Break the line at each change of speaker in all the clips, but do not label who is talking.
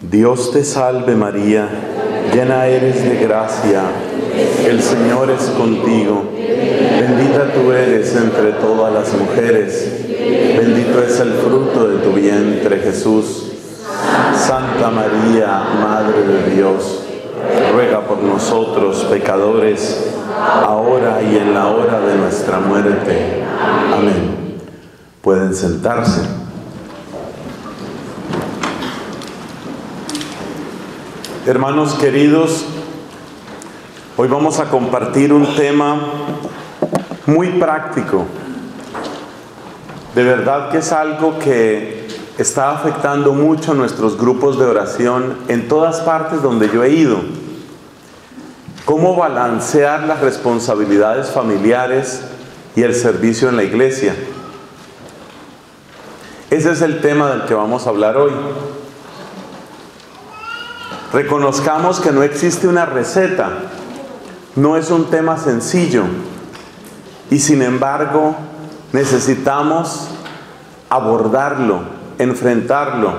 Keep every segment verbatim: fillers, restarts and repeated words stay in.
Dios te salve María, llena eres de gracia, el Señor es contigo. Bendita tú eres entre todas las mujeres, bendito es el fruto de tu vientre Jesús. Santa María, Madre de Dios, ruega por nosotros pecadores, ahora y en la hora de nuestra muerte. Amén. Pueden sentarse. Hermanos queridos, hoy vamos a compartir un tema muy práctico. De verdad que es algo que está afectando mucho nuestros grupos de oración en todas partes donde yo he ido. ¿Cómo balancear las responsabilidades familiares y el servicio en la iglesia? Ese es el tema del que vamos a hablar hoy. Reconozcamos que no existe una receta, no es un tema sencillo y sin embargo necesitamos abordarlo, enfrentarlo.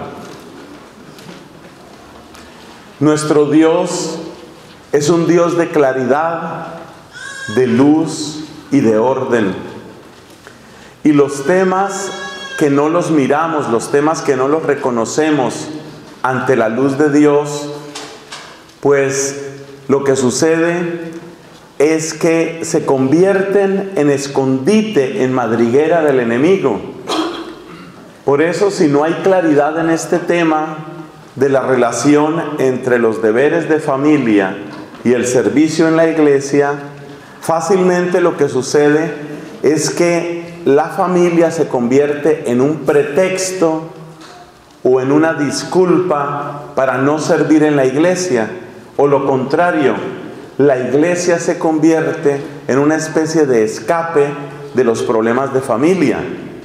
Nuestro Dios es un Dios de claridad, de luz y de orden. Y los temas que no los miramos, los temas que no los reconocemos ante la luz de Dios, pues lo que sucede es que se convierten en escondite, en madriguera del enemigo. Por eso, si no hay claridad en este tema de la relación entre los deberes de familia y el servicio en la iglesia, fácilmente lo que sucede es que la familia se convierte en un pretexto o en una disculpa para no servir en la iglesia, o lo contrario, la iglesia se convierte en una especie de escape de los problemas de familia.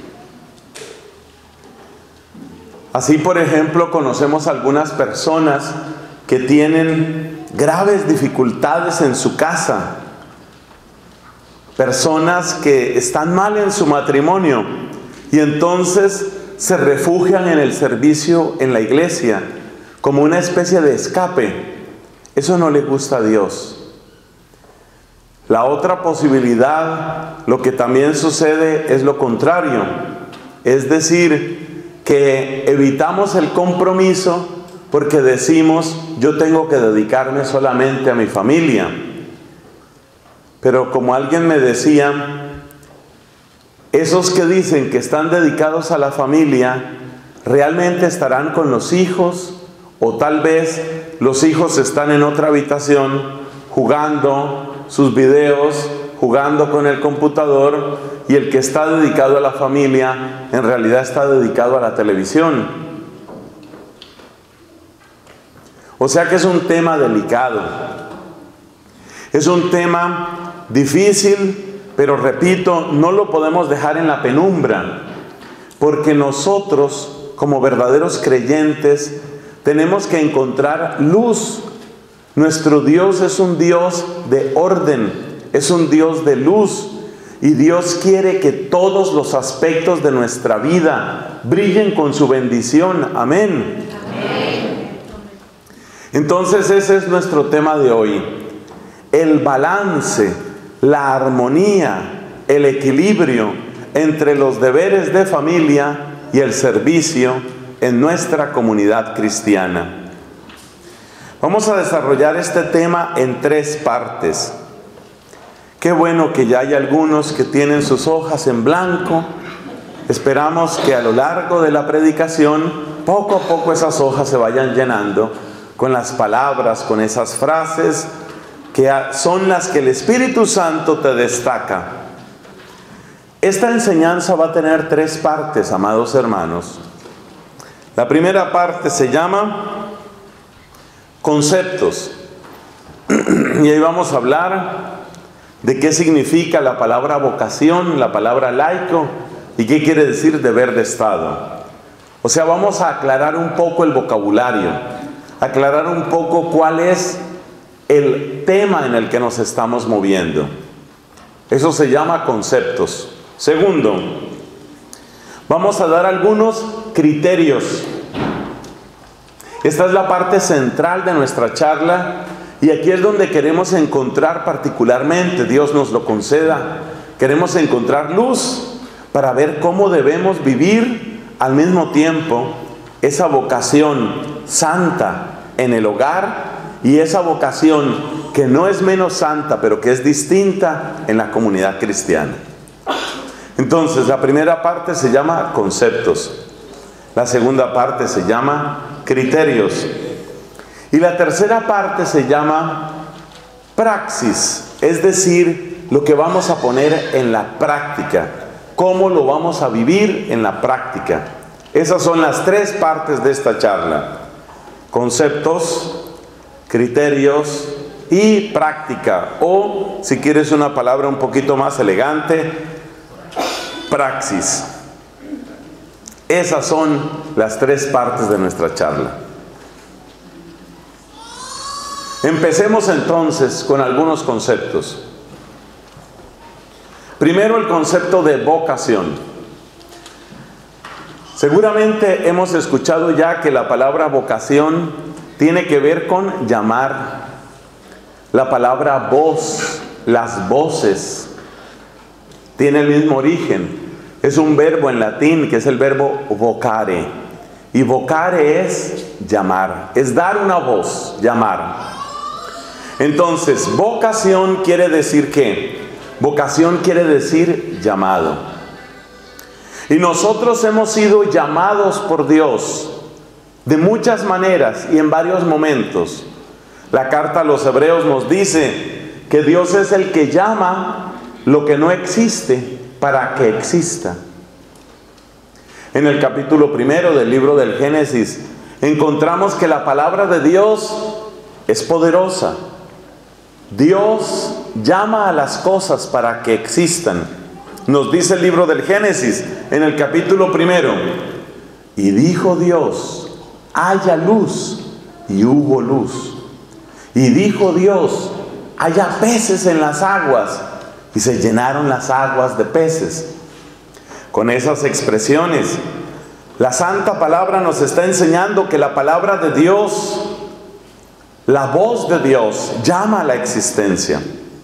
Así, por ejemplo, conocemos algunas personas que tienen graves dificultades en su casa, personas que están mal en su matrimonio y entonces se refugian en el servicio en la iglesia como una especie de escape. Eso no le gusta a Dios. La otra posibilidad, lo que también sucede, es lo contrario. Es decir, que evitamos el compromiso porque decimos, yo tengo que dedicarme solamente a mi familia. Pero como alguien me decía, esos que dicen que están dedicados a la familia, ¿realmente estarán con los hijos? O tal vez los hijos están en otra habitación jugando sus videos, jugando con el computador, y el que está dedicado a la familia en realidad está dedicado a la televisión. O sea que es un tema delicado. Es un tema difícil, pero repito, no lo podemos dejar en la penumbra, porque nosotros, como verdaderos creyentes, tenemos que encontrar luz. Nuestro Dios es un Dios de orden, es un Dios de luz, y Dios quiere que todos los aspectos de nuestra vida brillen con su bendición. Amén. Amén. Entonces ese es nuestro tema de hoy. El balance, la armonía, el equilibrio entre los deberes de familia y el servicio en nuestra comunidad cristiana. Vamos a desarrollar este tema en tres partes. Qué bueno que ya hay algunos que tienen sus hojas en blanco. Esperamos que a lo largo de la predicación, poco a poco esas hojas se vayan llenando con las palabras, con esas frases que son las que el Espíritu Santo te destaca. Esta enseñanza va a tener tres partes, amados hermanos. La primera parte se llama conceptos. Y ahí vamos a hablar de qué significa la palabra vocación, la palabra laico, y qué quiere decir deber de Estado. O sea, vamos a aclarar un poco el vocabulario, aclarar un poco cuál es el tema en el que nos estamos moviendo. Eso se llama conceptos. Segundo, vamos a dar algunos criterios. Esta es la parte central de nuestra charla y aquí es donde queremos encontrar particularmente, Dios nos lo conceda, queremos encontrar luz para ver cómo debemos vivir al mismo tiempo esa vocación santa en el hogar y esa vocación que no es menos santa, pero que es distinta en la comunidad cristiana. Entonces, la primera parte se llama conceptos. La segunda parte se llama criterios. Y la tercera parte se llama praxis, es decir, lo que vamos a poner en la práctica, cómo lo vamos a vivir en la práctica. Esas son las tres partes de esta charla: conceptos, criterios y práctica, o si quieres una palabra un poquito más elegante, praxis. Esas son las tres partes de nuestra charla. Empecemos entonces con algunos conceptos. Primero, el concepto de vocación. Seguramente hemos escuchado ya que la palabra vocación tiene que ver con llamar. La palabra voz, las voces, tiene el mismo origen. Es un verbo en latín que es el verbo vocare. Y vocare es llamar, es dar una voz, llamar. Entonces, vocación quiere decir ¿qué? Vocación quiere decir llamado. Y nosotros hemos sido llamados por Dios de muchas maneras y en varios momentos. La carta a los Hebreos nos dice que Dios es el que llama lo que no existe para que exista. En el capítulo primero del libro del Génesis encontramos que la palabra de Dios es poderosa. Dios llama a las cosas para que existan. Nos dice el libro del Génesis en el capítulo primero: y dijo Dios, haya luz, y hubo luz. Y dijo Dios, haya peces en las aguas, y se llenaron las aguas de peces. Con esas expresiones, la santa palabra nos está enseñando que la palabra de Dios, la voz de Dios, llama a la existencia.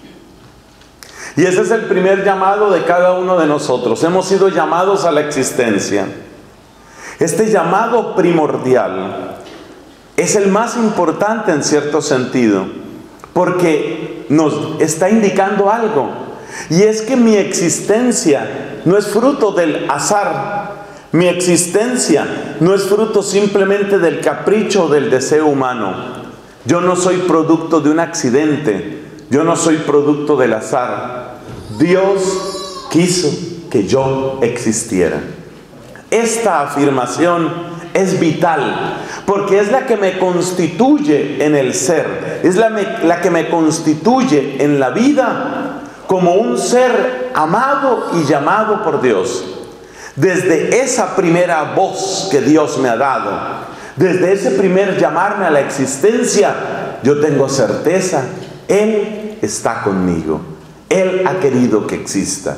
Y ese es el primer llamado de cada uno de nosotros. Hemos sido llamados a la existencia. Este llamado primordial es el más importante en cierto sentido, porque nos está indicando algo. Y es que mi existencia no es fruto del azar. Mi existencia no es fruto simplemente del capricho o del deseo humano. Yo no soy producto de un accidente. Yo no soy producto del azar. Dios quiso que yo existiera. Esta afirmación es vital, porque es la que me constituye en el ser. Es la, me, la que me constituye en la vida como un ser amado y llamado por Dios. Desde esa primera voz que Dios me ha dado, desde ese primer llamarme a la existencia, yo tengo certeza, Él está conmigo. Él ha querido que exista.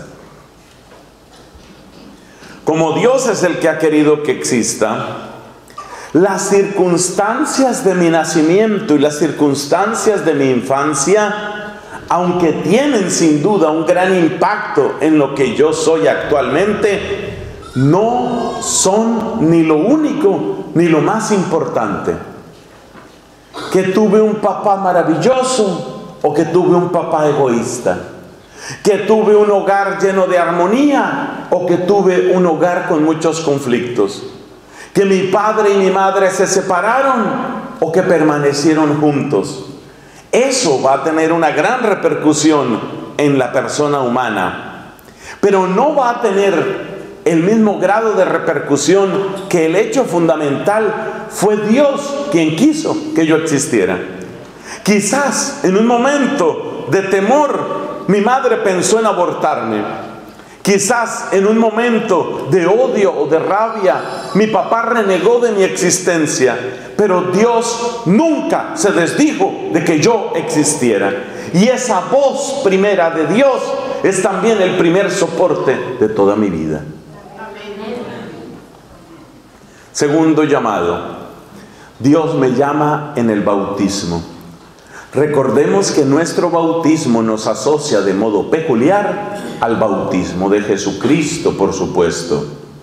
Como Dios es el que ha querido que exista, las circunstancias de mi nacimiento y las circunstancias de mi infancia, aunque tienen sin duda un gran impacto en lo que yo soy actualmente, no son ni lo único ni lo más importante. Que tuve un papá maravilloso o que tuve un papá egoísta. Que tuve un hogar lleno de armonía o que tuve un hogar con muchos conflictos. Que mi padre y mi madre se separaron o que permanecieron juntos. Eso va a tener una gran repercusión en la persona humana, pero no va a tener el mismo grado de repercusión que el hecho fundamental fue Dios quien quiso que yo existiera. Quizás en un momento de temor mi madre pensó en abortarme. Quizás en un momento de odio o de rabia mi papá renegó de mi existencia, pero Dios nunca se desdijo de que yo existiera. Y esa voz primera de Dios es también el primer soporte de toda mi vida. Segundo llamado. Dios me llama en el bautismo. Recordemos que nuestro bautismo nos asocia de modo peculiar al bautismo de Jesucristo, por supuesto.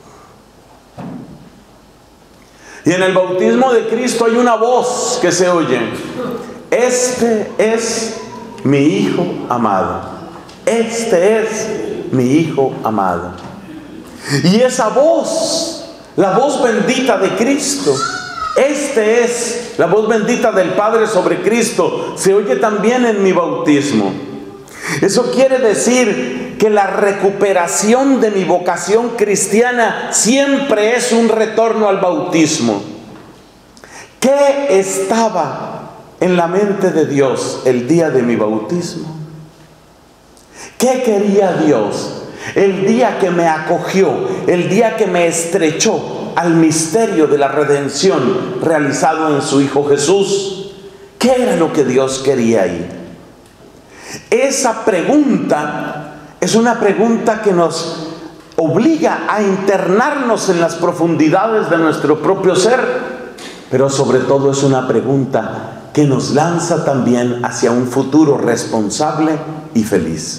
Y en el bautismo de Cristo hay una voz que se oye: este es mi Hijo amado. Este es mi Hijo amado. Y esa voz, la voz bendita de Cristo, este es la voz bendita del Padre sobre Cristo, se oye también en mi bautismo. Eso quiere decir que la recuperación de mi vocación cristiana siempre es un retorno al bautismo. ¿Qué estaba en la mente de Dios el día de mi bautismo? ¿Qué quería Dios el día que me acogió, el día que me estrechó al misterio de la redención realizado en su Hijo Jesús? ¿Qué era lo que Dios quería ahí? Esa pregunta es una pregunta que nos obliga a internarnos en las profundidades de nuestro propio ser, pero sobre todo es una pregunta que nos lanza también hacia un futuro responsable y feliz.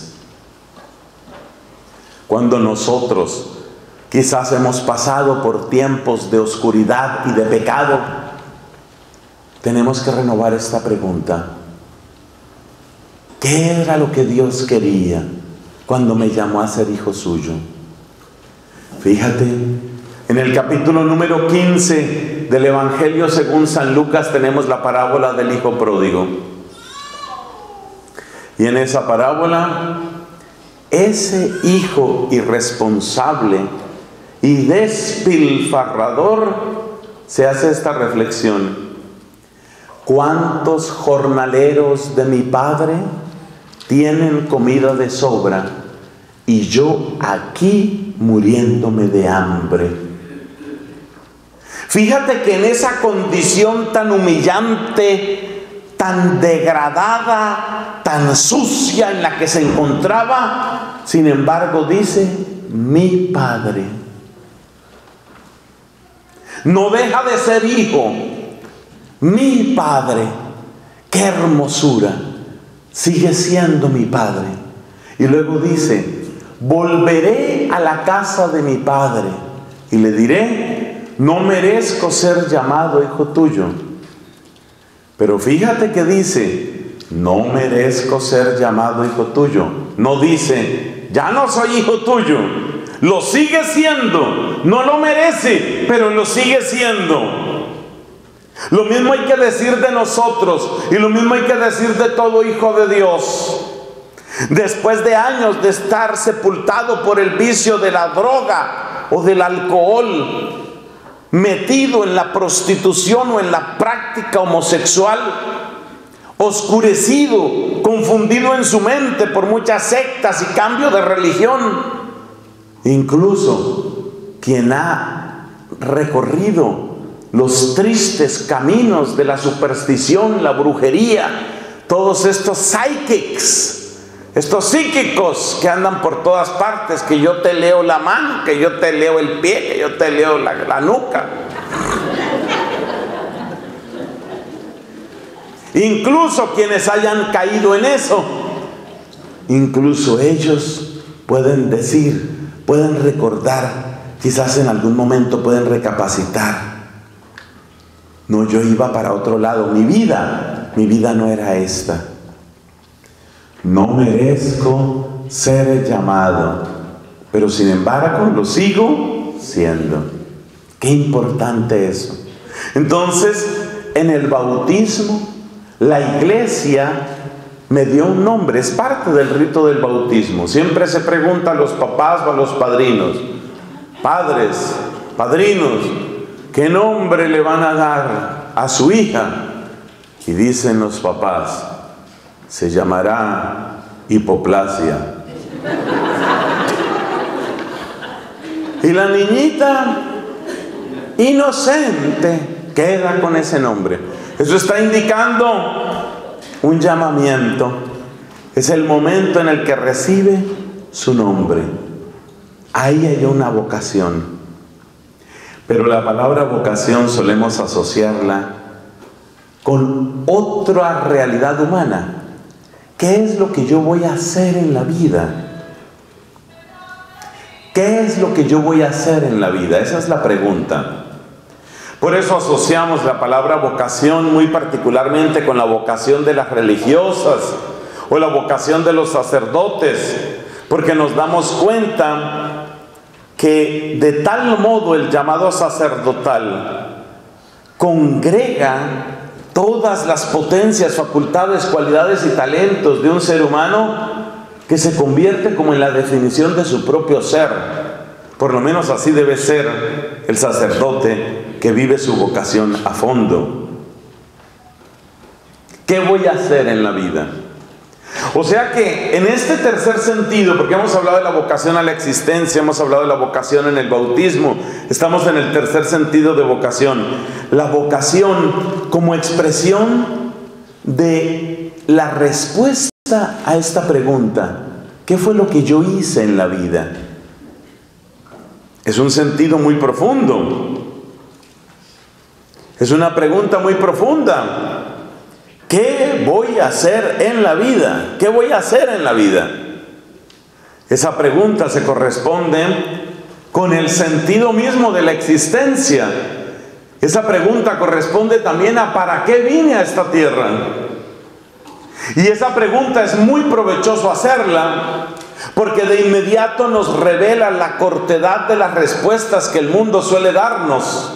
Cuando nosotros quizás hemos pasado por tiempos de oscuridad y de pecado, tenemos que renovar esta pregunta: ¿qué era lo que Dios quería cuando me llamó a ser hijo suyo? Fíjate, en el capítulo número quince del Evangelio según San Lucas tenemos la parábola del hijo pródigo. Y en esa parábola, ese hijo irresponsable y despilfarrador se hace esta reflexión: ¿cuántos jornaleros de mi padre tienen comida de sobra y yo aquí muriéndome de hambre? Fíjate que en esa condición tan humillante, tan degradada, tan sucia en la que se encontraba, sin embargo dice: mi padre. No deja de ser hijo. Mi padre. ¡Qué hermosura! Sigue siendo mi padre. Y luego dice: volveré a la casa de mi padre y le diré: no merezco ser llamado hijo tuyo. Pero fíjate que dice: no merezco ser llamado hijo tuyo. No dice: ya no soy hijo tuyo. Lo sigue siendo. No lo merece, pero lo sigue siendo. Lo mismo hay que decir de nosotros, y lo mismo hay que decir de todo hijo de Dios. Después de años de estar sepultado por el vicio de la droga o del alcohol, metido en la prostitución o en la práctica homosexual, oscurecido, confundido en su mente por muchas sectas y cambio de religión, incluso quien ha recorrido los tristes caminos de la superstición, la brujería, todos estos psychics, estos psíquicos que andan por todas partes, que yo te leo la mano, que yo te leo el pie, que yo te leo la, la nuca. Incluso quienes hayan caído en eso, incluso ellos pueden decir, pueden recordar, quizás en algún momento pueden recapacitar: no, yo iba para otro lado, mi vida, mi vida no era esta. No merezco ser llamado, pero sin embargo lo sigo siendo. Qué importante eso. Entonces, en el bautismo, la iglesia me dio un nombre, es parte del rito del bautismo. Siempre se pregunta a los papás o a los padrinos: padres, padrinos, ¿qué nombre le van a dar a su hija? Y dicen los papás: se llamará Hipoplasia. Y la niñita inocente queda con ese nombre. Eso está indicando un llamamiento. Es el momento en el que recibe su nombre. Ahí hay una vocación. Pero la palabra vocación solemos asociarla con otra realidad humana. ¿Qué es lo que yo voy a hacer en la vida? ¿Qué es lo que yo voy a hacer en la vida? Esa es la pregunta. Por eso asociamos la palabra vocación muy particularmente con la vocación de las religiosas o la vocación de los sacerdotes, porque nos damos cuenta que de tal modo el llamado sacerdotal congrega todas las potencias, facultades, cualidades y talentos de un ser humano que se convierte como en la definición de su propio ser. Por lo menos así debe ser el sacerdote que vive su vocación a fondo. ¿Qué voy a hacer en la vida? O sea que en este tercer sentido, porque hemos hablado de la vocación a la existencia, hemos hablado de la vocación en el bautismo, estamos en el tercer sentido de vocación. La vocación como expresión de la respuesta a esta pregunta: ¿qué fue lo que yo hice en la vida? Es un sentido muy profundo. Es una pregunta muy profunda. ¿Qué voy a hacer en la vida? ¿Qué voy a hacer en la vida? Esa pregunta se corresponde con el sentido mismo de la existencia. Esa pregunta corresponde también a ¿para qué vine a esta tierra? Y esa pregunta es muy provechoso hacerla, porque de inmediato nos revela la cortedad de las respuestas que el mundo suele darnos.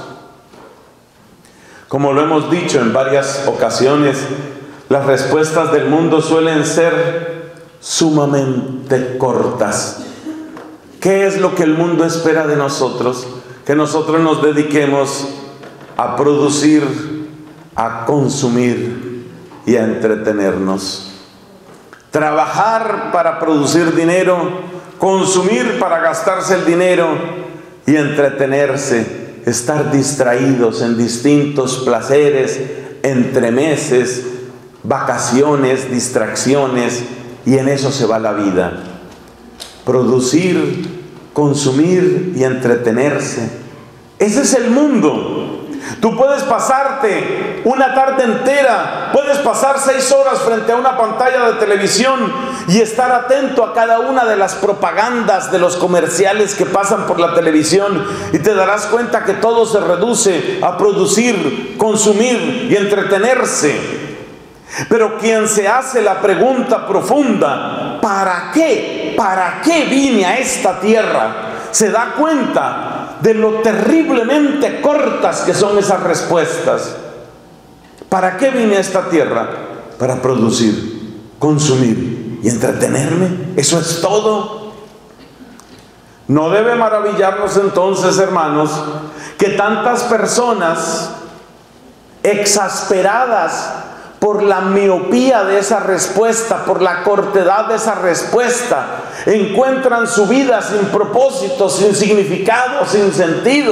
Como lo hemos dicho en varias ocasiones, las respuestas del mundo suelen ser sumamente cortas. ¿Qué es lo que el mundo espera de nosotros? Que nosotros nos dediquemos a producir, a consumir y a entretenernos. Trabajar para producir dinero, consumir para gastarse el dinero y entretenerse. Estar distraídos en distintos placeres, entremeses, vacaciones, distracciones, y en eso se va la vida. Producir, consumir y entretenerse. Ese es el mundo. Tú puedes pasarte una tarde entera, puedes pasar seis horas frente a una pantalla de televisión y estar atento a cada una de las propagandas de los comerciales que pasan por la televisión, y te darás cuenta que todo se reduce a producir, consumir y entretenerse. Pero quien se hace la pregunta profunda, ¿para qué? ¿Para qué vine a esta tierra?, se da cuenta de lo terriblemente cortas que son esas respuestas. ¿Para qué vine a esta tierra? Para producir, consumir y entretenerme. ¿Eso es todo? No debe maravillarnos entonces, hermanos, que tantas personas exasperadas por la miopía de esa respuesta, por la cortedad de esa respuesta, encuentran su vida sin propósito, sin significado, sin sentido.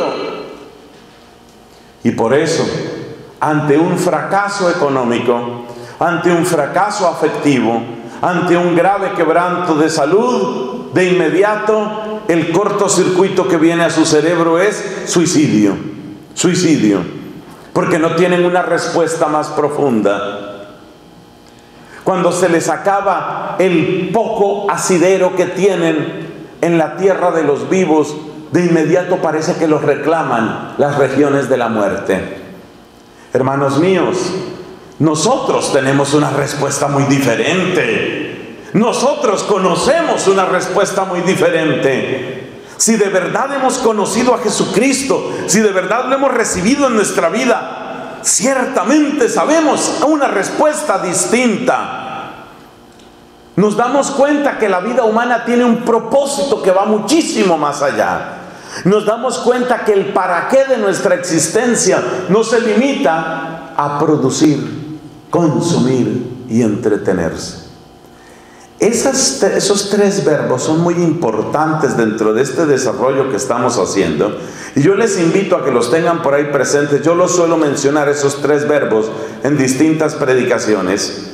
Y por eso, ante un fracaso económico, ante un fracaso afectivo, ante un grave quebranto de salud, de inmediato el cortocircuito que viene a su cerebro es suicidio, suicidio. Porque no tienen una respuesta más profunda. Cuando se les acaba el poco asidero que tienen en la tierra de los vivos, de inmediato parece que los reclaman las regiones de la muerte. Hermanos míos, nosotros tenemos una respuesta muy diferente. Nosotros conocemos una respuesta muy diferente. Si de verdad hemos conocido a Jesucristo, si de verdad lo hemos recibido en nuestra vida, ciertamente sabemos una respuesta distinta. Nos damos cuenta que la vida humana tiene un propósito que va muchísimo más allá. Nos damos cuenta que el para qué de nuestra existencia no se limita a producir, consumir y entretenerse. Esas, esos tres verbos son muy importantes dentro de este desarrollo que estamos haciendo, y yo les invito a que los tengan por ahí presentes. Yo los suelo mencionar, esos tres verbos, en distintas predicaciones.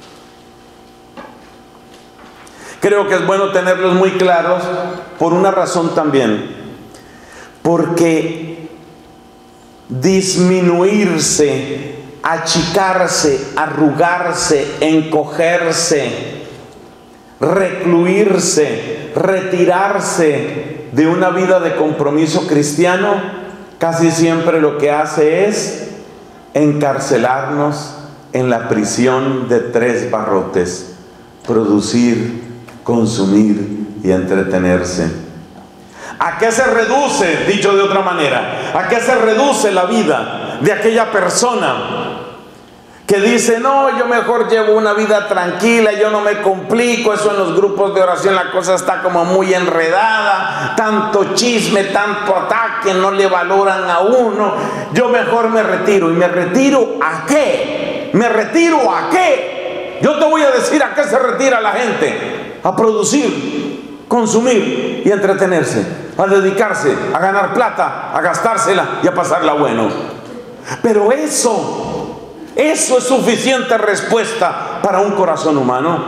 Creo que es bueno tenerlos muy claros por una razón también, porque disminuirse achicarse, arrugarse, encogerse, recluirse, retirarse de una vida de compromiso cristiano, casi siempre lo que hace es encarcelarnos en la prisión de tres barrotes: producir, consumir y entretenerse. ¿A qué se reduce, dicho de otra manera, a qué se reduce la vida de aquella persona que dice: no, yo mejor llevo una vida tranquila, yo no me complico, eso en los grupos de oración la cosa está como muy enredada, tanto chisme, tanto ataque, no le valoran a uno, yo mejor me retiro? ¿Y me retiro a qué? ¿Me retiro a qué? Yo te voy a decir a qué se retira la gente: a producir, consumir y entretenerse, a dedicarse, a ganar plata, a gastársela y a pasarla bueno. Pero eso Eso es suficiente respuesta para un corazón humano.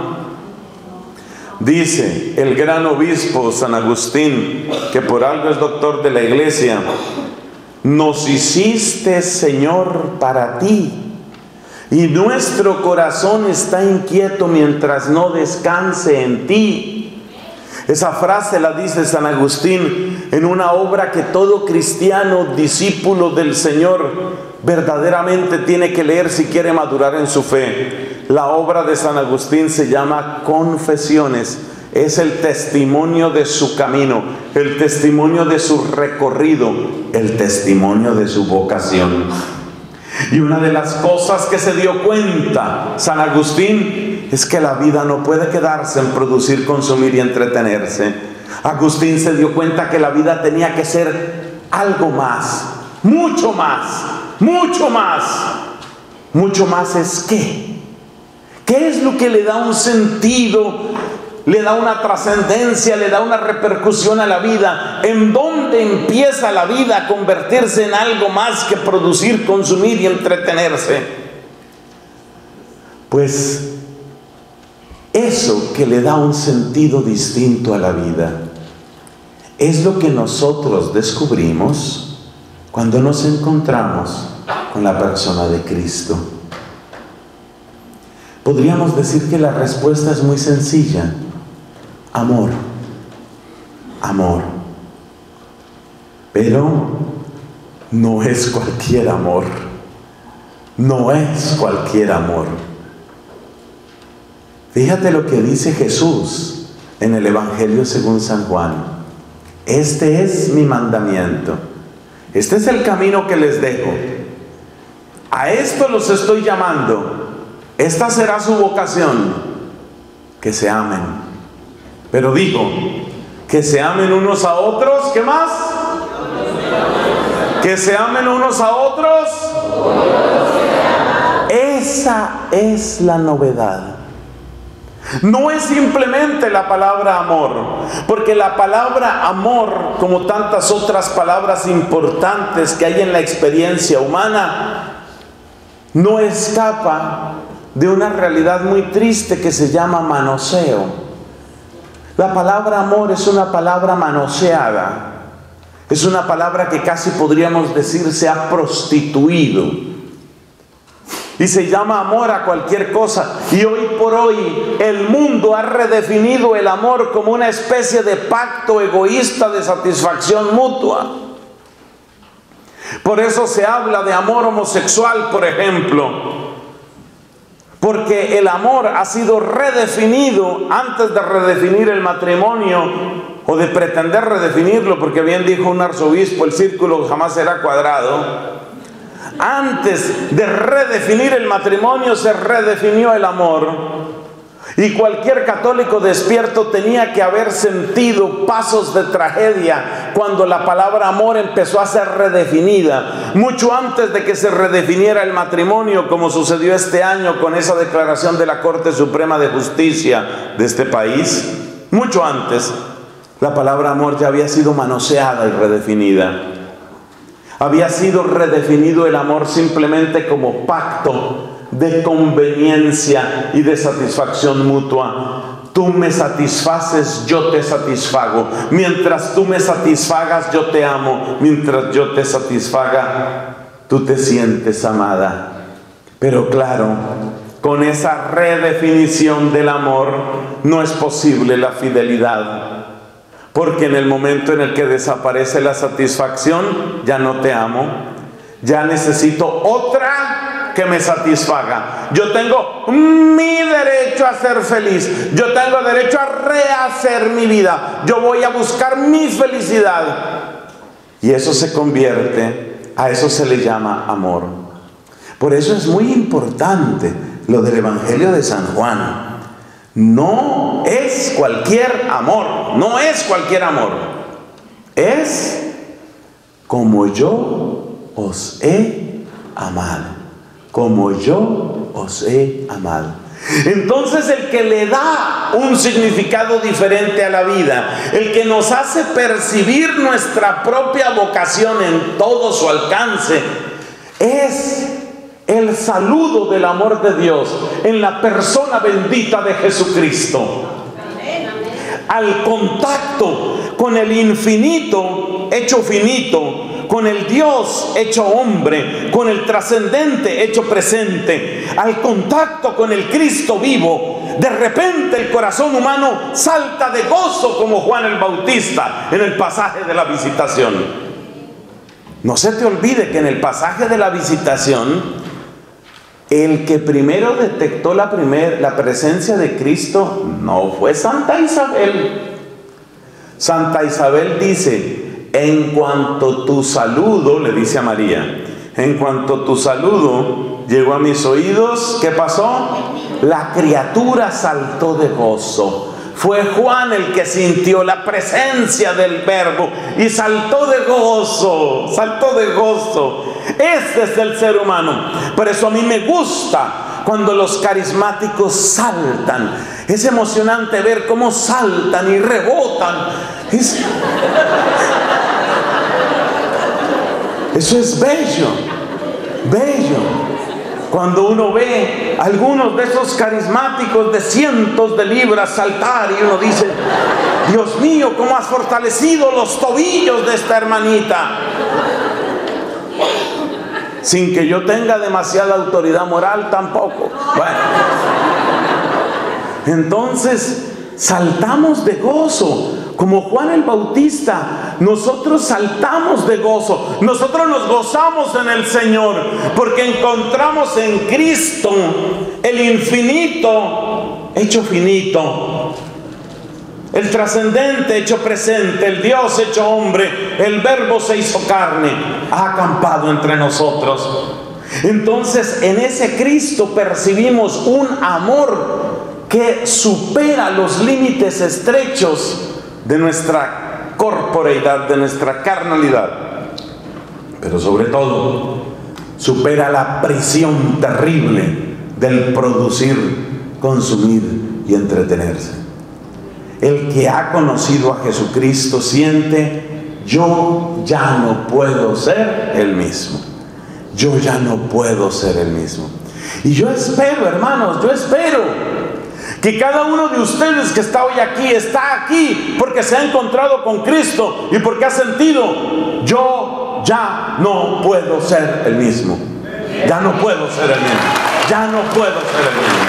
Dice el gran obispo San Agustín, que por algo es doctor de la iglesia: nos hiciste, Señor, para ti, y nuestro corazón está inquieto mientras no descanse en ti. Esa frase la dice San Agustín en una obra que todo cristiano, discípulo del Señor, verdaderamente tiene que leer si quiere madurar en su fe. La obra de San Agustín se llama Confesiones. Es el testimonio de su camino, el testimonio de su recorrido, el testimonio de su vocación. Y una de las cosas que se dio cuenta San Agustín es que la vida no puede quedarse en producir, consumir y entretenerse. Agustín se dio cuenta que la vida tenía que ser algo más, mucho más, mucho más. Mucho más es ¿qué? ¿Qué es lo que le da un sentido, le da una trascendencia, le da una repercusión a la vida? ¿En dónde empieza la vida a convertirse en algo más que producir, consumir y entretenerse? Pues eso que le da un sentido distinto a la vida es lo que nosotros descubrimos cuando nos encontramos con la persona de Cristo. Podríamos decir que la respuesta es muy sencilla: amor, amor. Pero no es cualquier amor, no es cualquier amor. Fíjate lo que dice Jesús en el Evangelio según San Juan: este es mi mandamiento, este es el camino que les dejo, a esto los estoy llamando, esta será su vocación, que se amen. Pero digo, que se amen unos a otros, ¿qué más? Que se amen unos a otros. Esa es la novedad. No es simplemente la palabra amor, porque la palabra amor, como tantas otras palabras importantes que hay en la experiencia humana, no escapa de una realidad muy triste que se llama manoseo. La palabra amor es una palabra manoseada, es una palabra que casi podríamos decir se ha prostituido. Y se llama amor a cualquier cosa. Y hoy por hoy el mundo ha redefinido el amor como una especie de pacto egoísta de satisfacción mutua. Por eso se habla de amor homosexual, por ejemplo. Porque el amor ha sido redefinido antes de redefinir el matrimonio, o de pretender redefinirlo, porque bien dijo un arzobispo: el círculo jamás será cuadrado. Antes de redefinir el matrimonio se redefinió el amor, y cualquier católico despierto tenía que haber sentido pasos de tragedia cuando la palabra amor empezó a ser redefinida, mucho antes de que se redefiniera el matrimonio, como sucedió este año con esa declaración de la Corte Suprema de Justicia de este país. Mucho antes la palabra amor ya había sido manoseada y redefinida. Había sido redefinido el amor simplemente como pacto de conveniencia y de satisfacción mutua. Tú me satisfaces, yo te satisfago. Mientras tú me satisfagas, yo te amo. Mientras yo te satisfaga, tú te sientes amada. Pero claro, con esa redefinición del amor no es posible la fidelidad. Porque en el momento en el que desaparece la satisfacción, ya no te amo, ya necesito otra que me satisfaga. Yo tengo mi derecho a ser feliz, yo tengo derecho a rehacer mi vida, yo voy a buscar mi felicidad. Y eso se convierte, a eso se le llama amor. Por eso es muy importante lo del Evangelio de San Juan. No es cualquier amor, no es cualquier amor. Es como yo os he amado, como yo os he amado. Entonces el que le da un significado diferente a la vida, el que nos hace percibir nuestra propia vocación en todo su alcance, es el saludo del amor de Dios en la persona bendita de Jesucristo. Al contacto con el infinito hecho finito, con el Dios hecho hombre, con el trascendente hecho presente, al contacto con el Cristo vivo, de repente el corazón humano salta de gozo como Juan el Bautista en el pasaje de la visitación. No se te olvide que en el pasaje de la visitación, el que primero detectó la, primer, la presencia de Cristo no fue Santa Isabel. Santa Isabel dice: en cuanto tu saludo, le dice a María, en cuanto tu saludo llegó a mis oídos, ¿qué pasó? La criatura saltó de gozo. Fue Juan el que sintió la presencia del Verbo y saltó de gozo, saltó de gozo. Este es el ser humano. Por eso a mí me gusta cuando los carismáticos saltan. Es emocionante ver cómo saltan y rebotan. Es... Eso es bello, bello. Cuando uno ve a algunos de esos carismáticos de cientos de libras saltar y uno dice: Dios mío, cómo has fortalecido los tobillos de esta hermanita. Sin que yo tenga demasiada autoridad moral tampoco. Bueno, entonces saltamos de gozo. Como Juan el Bautista, nosotros saltamos de gozo. Nosotros nos gozamos en el Señor porque encontramos en Cristo el infinito hecho finito, el trascendente hecho presente, el Dios hecho hombre, el Verbo se hizo carne, ha acampado entre nosotros. Entonces en ese Cristo percibimos un amor que supera los límites estrechos de nuestra corporeidad, de nuestra carnalidad, pero sobre todo supera la prisión terrible del producir, consumir y entretenerse. El que ha conocido a Jesucristo siente: yo ya no puedo ser el mismo, yo ya no puedo ser el mismo. Y yo espero, hermanos, yo espero que cada uno de ustedes que está hoy aquí, está aquí porque se ha encontrado con Cristo y porque ha sentido: yo ya no puedo ser el mismo, ya no puedo ser el mismo, ya no puedo ser el mismo.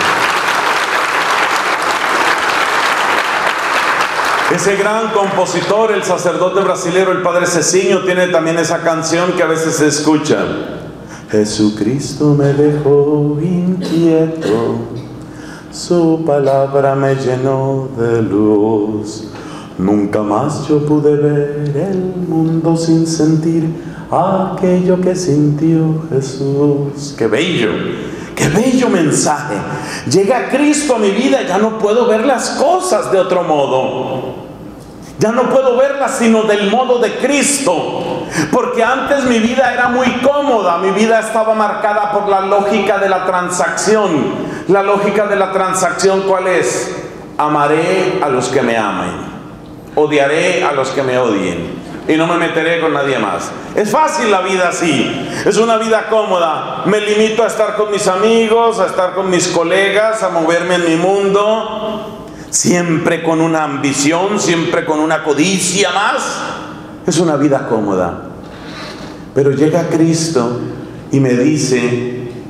Ese gran compositor, el sacerdote brasilero, el padre Cecinho, tiene también esa canción que a veces se escucha: Jesucristo me dejó inquieto, su palabra me llenó de luz. Nunca más yo pude ver el mundo sin sentir aquello que sintió Jesús. ¡Qué bello! ¡Qué bello mensaje! Llega Cristo a mi vida, ya no puedo ver las cosas de otro modo. Ya no puedo verlas sino del modo de Cristo. Porque antes mi vida era muy cómoda, mi vida estaba marcada por la lógica de la transacción. La lógica de la transacción, ¿cuál es? Amaré a los que me amen, odiaré a los que me odien y no me meteré con nadie más. Es fácil la vida así, es una vida cómoda. Me limito a estar con mis amigos, a estar con mis colegas, a moverme en mi mundo, siempre con una ambición, siempre con una codicia más. Es una vida cómoda. Pero llega Cristo y me dice: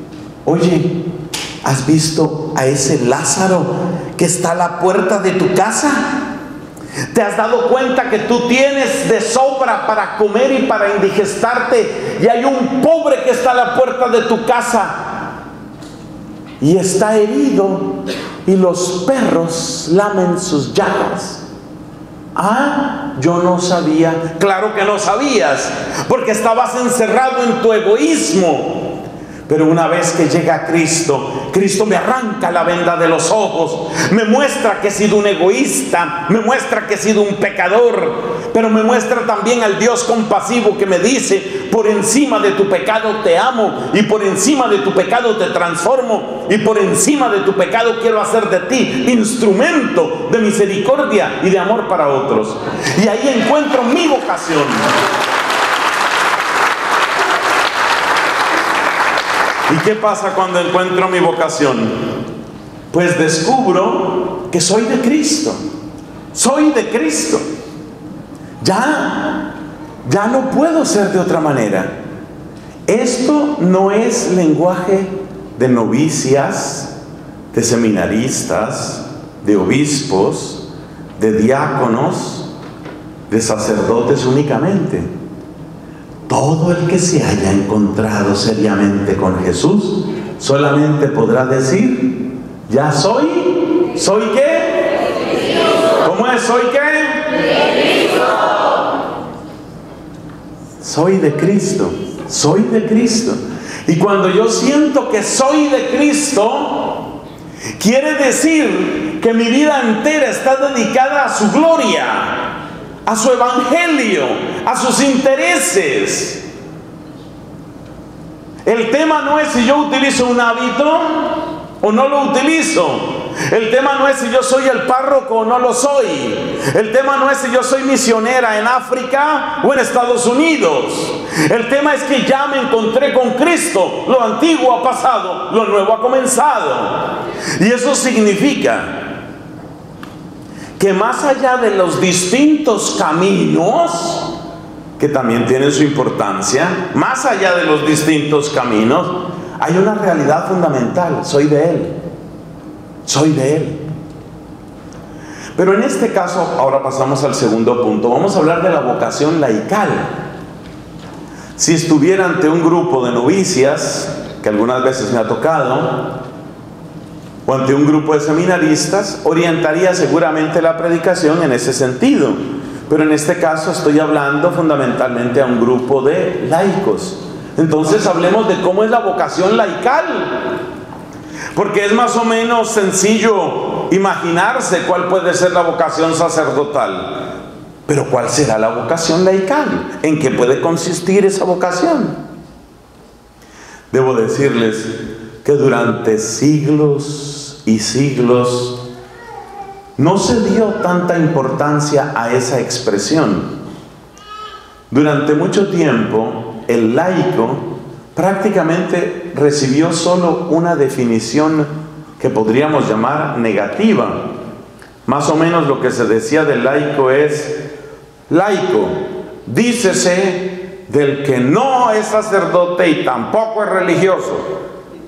oye, ¿has visto a ese Lázaro que está a la puerta de tu casa? ¿Te has dado cuenta que tú tienes de sobra para comer y para indigestarte, y hay un pobre que está a la puerta de tu casa y está herido y los perros lamen sus llagas? Ah, yo no sabía. Claro que no sabías, porque estabas encerrado en tu egoísmo. Pero una vez que llega Cristo, Cristo me arranca la venda de los ojos, me muestra que he sido un egoísta, me muestra que he sido un pecador, pero me muestra también al Dios compasivo que me dice: por encima de tu pecado te amo, y por encima de tu pecado te transformo, y por encima de tu pecado quiero hacer de ti instrumento de misericordia y de amor para otros. Y ahí encuentro mi vocación. ¿Y qué pasa cuando encuentro mi vocación? Pues descubro que soy de Cristo. Soy de Cristo. Ya, ya no puedo ser de otra manera. Esto no es lenguaje de novicias, de seminaristas, de obispos, de diáconos, de sacerdotes únicamente. Todo el que se haya encontrado seriamente con Jesús solamente podrá decir: ya soy, ¿soy qué? ¿Cómo es? ¿Soy qué? Soy de Cristo, soy de Cristo. Y cuando yo siento que soy de Cristo, quiere decir que mi vida entera está dedicada a su gloria, a su evangelio, a sus intereses. El tema no es si yo utilizo un hábito o no lo utilizo. El tema no es si yo soy el párroco o no lo soy. El tema no es si yo soy misionera en África o en Estados Unidos. El tema es que ya me encontré con Cristo. Lo antiguo ha pasado, lo nuevo ha comenzado. Y eso significa que más allá de los distintos caminos, que también tienen su importancia, más allá de los distintos caminos, hay una realidad fundamental: soy de Él, soy de Él. Pero en este caso, ahora pasamos al segundo punto, vamos a hablar de la vocación laical. Si estuviera ante un grupo de novicias, que algunas veces me ha tocado, o ante un grupo de seminaristas, orientaría seguramente la predicación en ese sentido. Pero en este caso estoy hablando fundamentalmente a un grupo de laicos. Entonces hablemos de cómo es la vocación laical, porque es más o menos sencillo imaginarse cuál puede ser la vocación sacerdotal. Pero ¿cuál será la vocación laical? ¿En qué puede consistir esa vocación? Debo decirles que durante siglos y siglos no se dio tanta importancia a esa expresión. Durante mucho tiempo, el laico prácticamente recibió solo una definición que podríamos llamar negativa. Más o menos lo que se decía del laico es: laico, dícese del que no es sacerdote y tampoco es religioso.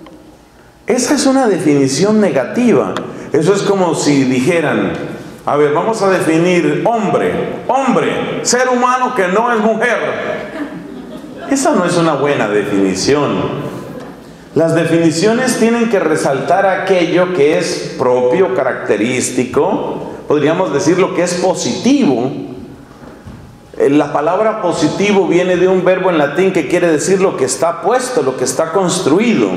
Esa es una definición negativa. Eso es como si dijeran: a ver, vamos a definir hombre, hombre, ser humano que no es mujer. Esa no es una buena definición. Las definiciones tienen que resaltar aquello que es propio, característico, podríamos decir lo que es positivo. La palabra positivo viene de un verbo en latín que quiere decir lo que está puesto, lo que está construido.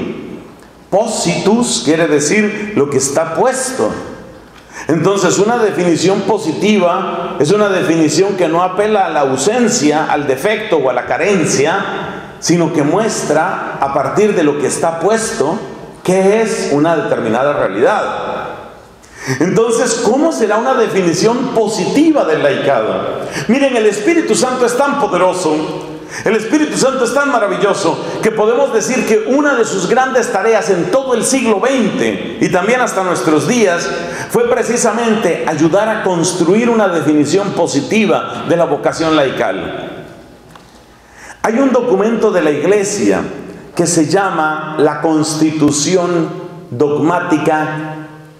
Positus quiere decir lo que está puesto. Entonces, una definición positiva es una definición que no apela a la ausencia, al defecto o a la carencia, sino que muestra a partir de lo que está puesto qué es una determinada realidad. Entonces, ¿cómo será una definición positiva del laicado? Miren, el Espíritu Santo es tan poderoso, el Espíritu Santo es tan maravilloso, que podemos decir que una de sus grandes tareas en todo el siglo veinte y también hasta nuestros días fue precisamente ayudar a construir una definición positiva de la vocación laical. Hay un documento de la Iglesia que se llama la Constitución Dogmática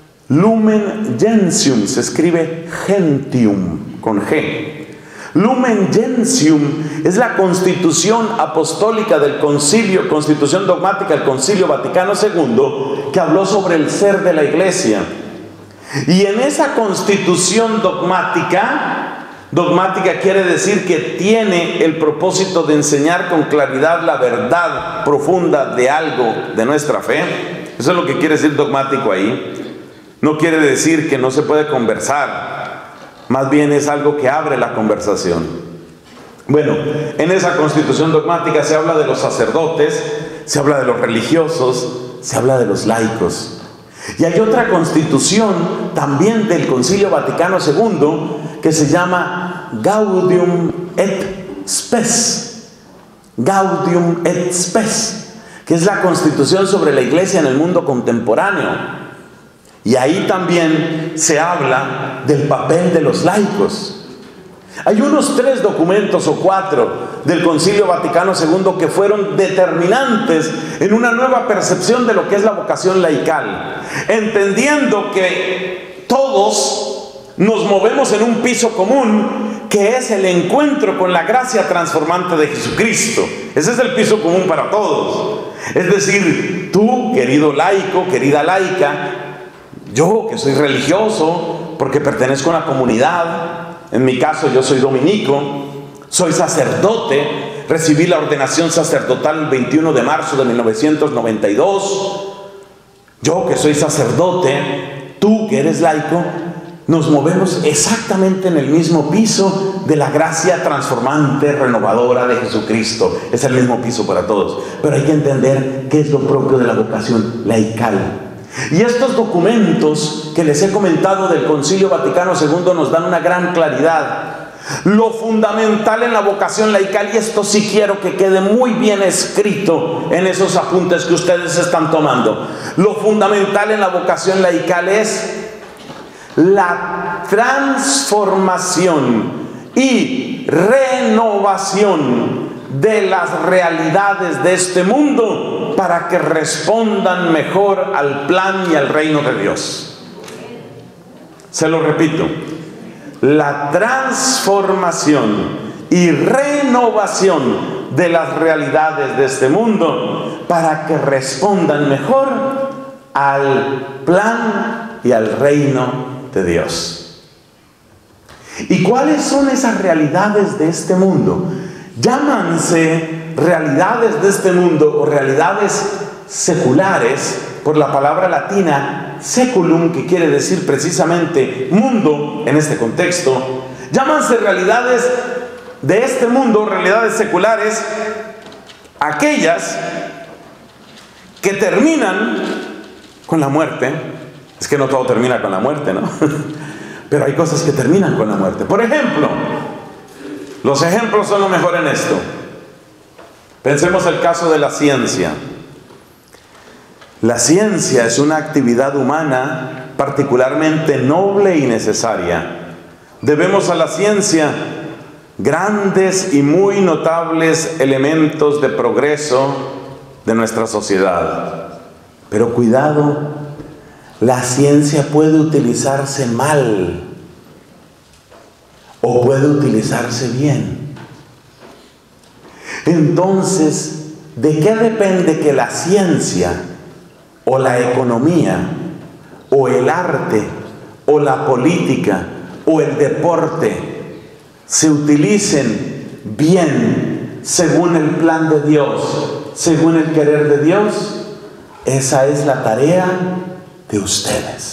Lumen Gentium. Se escribe Gentium con G. Lumen Gentium es la constitución apostólica del concilio, constitución dogmática del Concilio Vaticano segundo, que habló sobre el ser de la iglesia. Y en esa constitución dogmática, dogmática quiere decir que tiene el propósito de enseñar con claridad la verdad profunda de algo de nuestra fe. Eso es lo que quiere decir dogmático ahí. No quiere decir que no se puede conversar. Más bien es algo que abre la conversación. Bueno, en esa constitución dogmática se habla de los sacerdotes, se habla de los religiosos, se habla de los laicos. Y hay otra constitución también del Concilio Vaticano segundo que se llama Gaudium et Spes. Gaudium et Spes, que es la constitución sobre la iglesia en el mundo contemporáneo. Y ahí también se habla del papel de los laicos. Hay unos tres documentos o cuatro del Concilio Vaticano segundo que fueron determinantes en una nueva percepción de lo que es la vocación laical, entendiendo que todos nos movemos en un piso común, que es el encuentro con la gracia transformante de Jesucristo. Ese es el piso común para todos. Es decir, tú, querido laico, querida laica, yo que soy religioso porque pertenezco a una comunidad, en mi caso yo soy dominico, soy sacerdote, recibí la ordenación sacerdotal el veintiuno de marzo de mil novecientos noventa y dos, yo que soy sacerdote, tú que eres laico, nos movemos exactamente en el mismo piso de la gracia transformante, renovadora de Jesucristo. Es el mismo piso para todos, pero hay que entender qué es lo propio de la vocación laical. Y estos documentos que les he comentado del Concilio Vaticano segundo nos dan una gran claridad. Lo fundamental en la vocación laical, y esto sí quiero que quede muy bien escrito en esos apuntes que ustedes están tomando. Lo fundamental en la vocación laical es la transformación y renovación de las realidades de este mundo para que respondan mejor al plan y al reino de Dios. Se lo repito, la transformación y renovación de las realidades de este mundo para que respondan mejor al plan y al reino de Dios. ¿Y cuáles son esas realidades de este mundo? Llámanse realidades de este mundo o realidades seculares por la palabra latina seculum, que quiere decir precisamente mundo en este contexto. Llámanse realidades de este mundo, realidades seculares, aquellas que terminan con la muerte. Es que no todo termina con la muerte, ¿no? Pero hay cosas que terminan con la muerte. Por ejemplo, los ejemplos son lo mejor en esto. Pensemos el caso de la ciencia. La ciencia es una actividad humana particularmente noble y necesaria. Debemos a la ciencia grandes y muy notables elementos de progreso de nuestra sociedad. Pero cuidado, la ciencia puede utilizarse mal o puede utilizarse bien. Entonces, ¿de qué depende que la ciencia o la economía o el arte o la política o el deporte se utilicen bien según el plan de Dios, según el querer de Dios? Esa es la tarea de ustedes.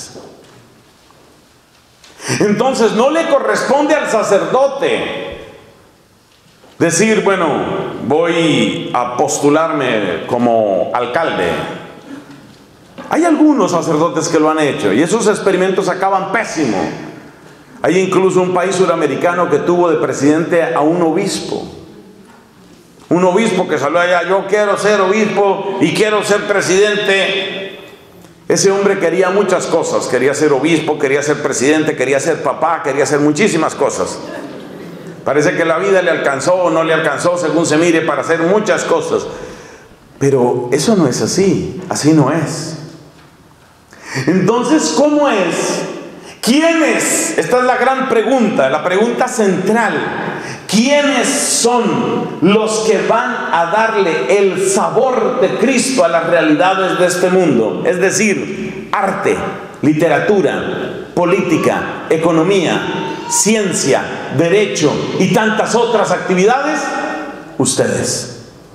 Entonces no le corresponde al sacerdote decir, bueno, voy a postularme como alcalde. Hay algunos sacerdotes que lo han hecho y esos experimentos acaban pésimo. Hay incluso un país suramericano que tuvo de presidente a un obispo. Un obispo que salió allá, yo quiero ser obispo y quiero ser presidente. Ese hombre quería muchas cosas, quería ser obispo, quería ser presidente, quería ser papá, quería hacer muchísimas cosas. Parece que la vida le alcanzó o no le alcanzó, según se mire, para hacer muchas cosas. Pero eso no es así, así no es. Entonces, ¿cómo es? ¿Quiénes? Esta es la gran pregunta, la pregunta central. ¿Quiénes son los que van a darle el sabor de Cristo a las realidades de este mundo? Es decir, arte, literatura, política, economía, ciencia, derecho y tantas otras actividades. Ustedes.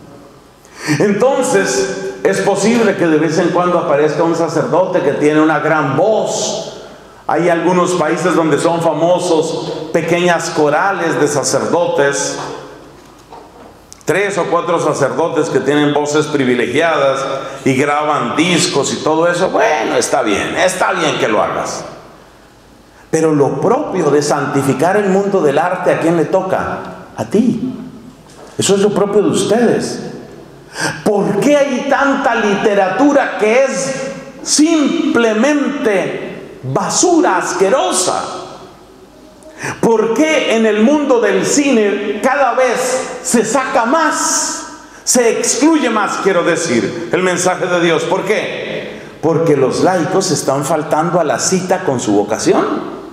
Entonces, es posible que de vez en cuando aparezca un sacerdote que tiene una gran voz. Hay algunos países donde son famosos pequeñas corales de sacerdotes, tres o cuatro sacerdotes que tienen voces privilegiadas y graban discos y todo eso. Bueno, está bien, está bien que lo hagas. Pero lo propio de santificar el mundo del arte, ¿a quién le toca? A ti. Eso es lo propio de ustedes. ¿Por qué hay tanta literatura que es simplemente basura asquerosa? ¿Por qué en el mundo del cine cada vez se saca más, se excluye más, quiero decir, el mensaje de Dios? ¿Por qué? Porque los laicos están faltando a la cita con su vocación.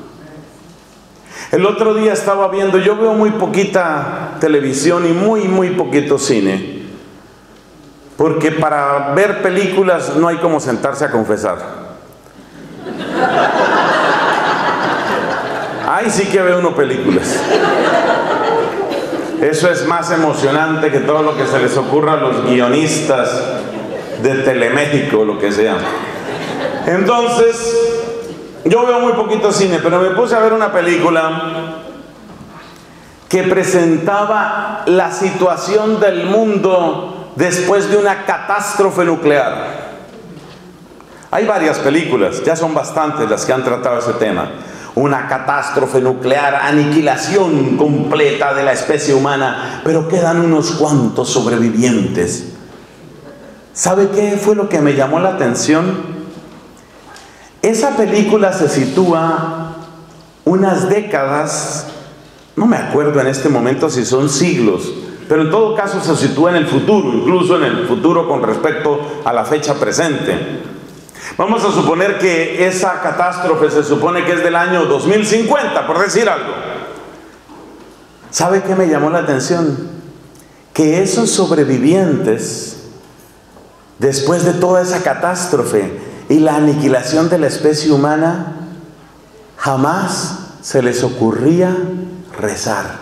El otro día estaba viendo, yo veo muy poquita televisión y muy, muy poquito cine. Porque para ver películas no hay como sentarse a confesar. Ahí sí que ve uno películas. Eso es más emocionante que todo lo que se les ocurra a los guionistas de Teleméxico, lo que sea. Entonces, yo veo muy poquito cine, pero me puse a ver una película que presentaba la situación del mundo después de una catástrofe nuclear. Hay varias películas, ya son bastantes las que han tratado ese tema. Una catástrofe nuclear, aniquilación completa de la especie humana, pero quedan unos cuantos sobrevivientes. ¿Sabe qué fue lo que me llamó la atención? Esa película se sitúa unas décadas, no me acuerdo en este momento si son siglos, pero en todo caso se sitúa en el futuro, incluso en el futuro con respecto a la fecha presente. Vamos a suponer que esa catástrofe se supone que es del año dos mil cincuenta, por decir algo. ¿Sabe qué me llamó la atención? Que esos sobrevivientes, después de toda esa catástrofe y la aniquilación de la especie humana, jamás se les ocurría rezar.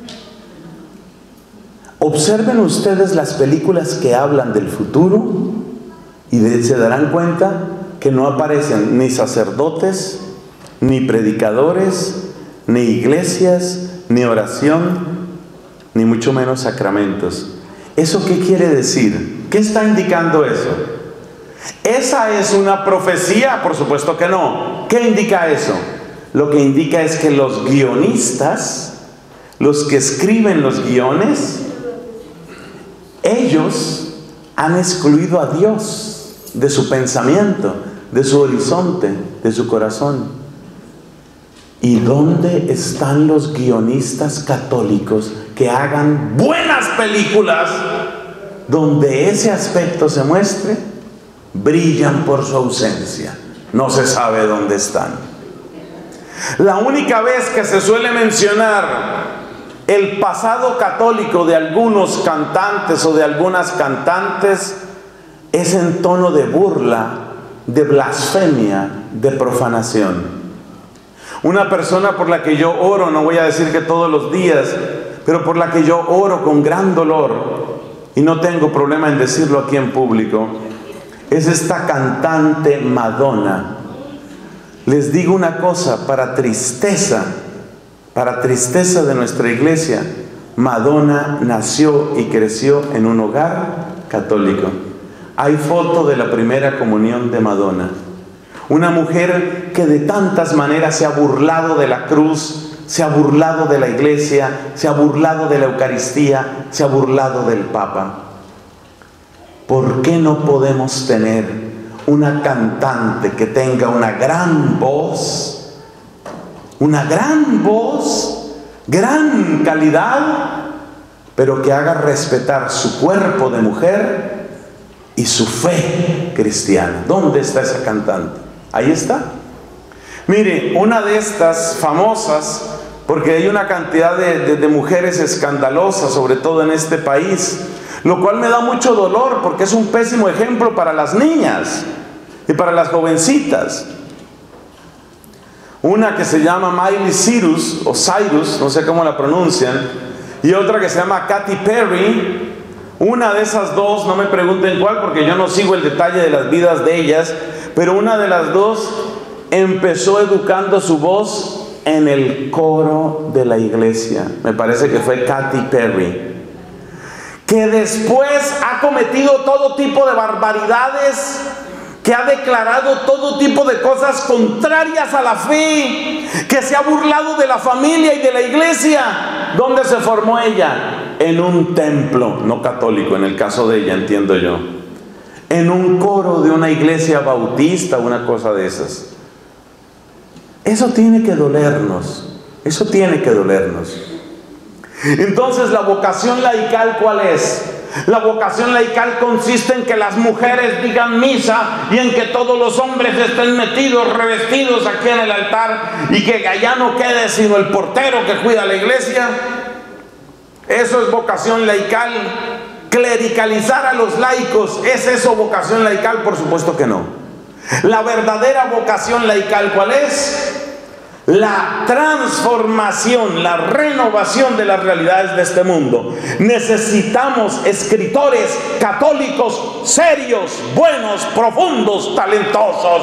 Observen ustedes las películas que hablan del futuro y de, se darán cuenta que no aparecen ni sacerdotes, ni predicadores, ni iglesias, ni oración, ni mucho menos sacramentos. ¿Eso qué quiere decir? ¿Qué está indicando eso? ¿Esa es una profecía? Por supuesto que no. ¿Qué indica eso? Lo que indica es que los guionistas, los que escriben los guiones, ellos han excluido a Dios de su pensamiento, de su horizonte, de su corazón. ¿Y dónde están los guionistas católicos que hagan buenas películas donde ese aspecto se muestre? Brillan por su ausencia. No se sabe dónde están. La única vez que se suele mencionar el pasado católico de algunos cantantes o de algunas cantantes es en tono de burla, de blasfemia, de profanación. Una persona por la que yo oro, no voy a decir que todos los días, pero por la que yo oro con gran dolor, y no tengo problema en decirlo aquí en público, es esta cantante Madonna. Les digo una cosa, para tristeza, para tristeza de nuestra iglesia, Madonna nació y creció en un hogar católico. Hay foto de la primera comunión de Madonna. Una mujer que de tantas maneras se ha burlado de la cruz, se ha burlado de la iglesia, se ha burlado de la Eucaristía, se ha burlado del Papa. ¿Por qué no podemos tener una cantante que tenga una gran voz? Una gran voz, gran calidad, pero que haga respetar su cuerpo de mujer y su fe cristiana. ¿Dónde está esa cantante? Ahí está. Mire, una de estas famosas, porque hay una cantidad de, de, de mujeres escandalosas, sobre todo en este país, lo cual me da mucho dolor porque es un pésimo ejemplo para las niñas y para las jovencitas. Una que se llama Miley Cyrus, o Cyrus, no sé cómo la pronuncian, y otra que se llama Katy Perry. Una de esas dos, no me pregunten cuál porque yo no sigo el detalle de las vidas de ellas, pero una de las dos empezó educando su voz en el coro de la iglesia. Me parece que fue Katy Perry, que después ha cometido todo tipo de barbaridades, que ha declarado todo tipo de cosas contrarias a la fe, que se ha burlado de la familia y de la iglesia. ¿Dónde se formó ella? En un templo, no católico en el caso de ella, entiendo yo, en un coro de una iglesia bautista, una cosa de esas. Eso tiene que dolernos, eso tiene que dolernos. Entonces, la vocación laical, ¿cuál es? La vocación laical consiste en que las mujeres digan misa y en que todos los hombres estén metidos, revestidos aquí en el altar, y que allá no quede sino el portero que cuida la iglesia. Eso es vocación laical. Clericalizar a los laicos, ¿es eso vocación laical? Por supuesto que no. La verdadera vocación laical, ¿cuál es? La transformación, la renovación de las realidades de este mundo. Necesitamos escritores católicos serios, buenos, profundos, talentosos.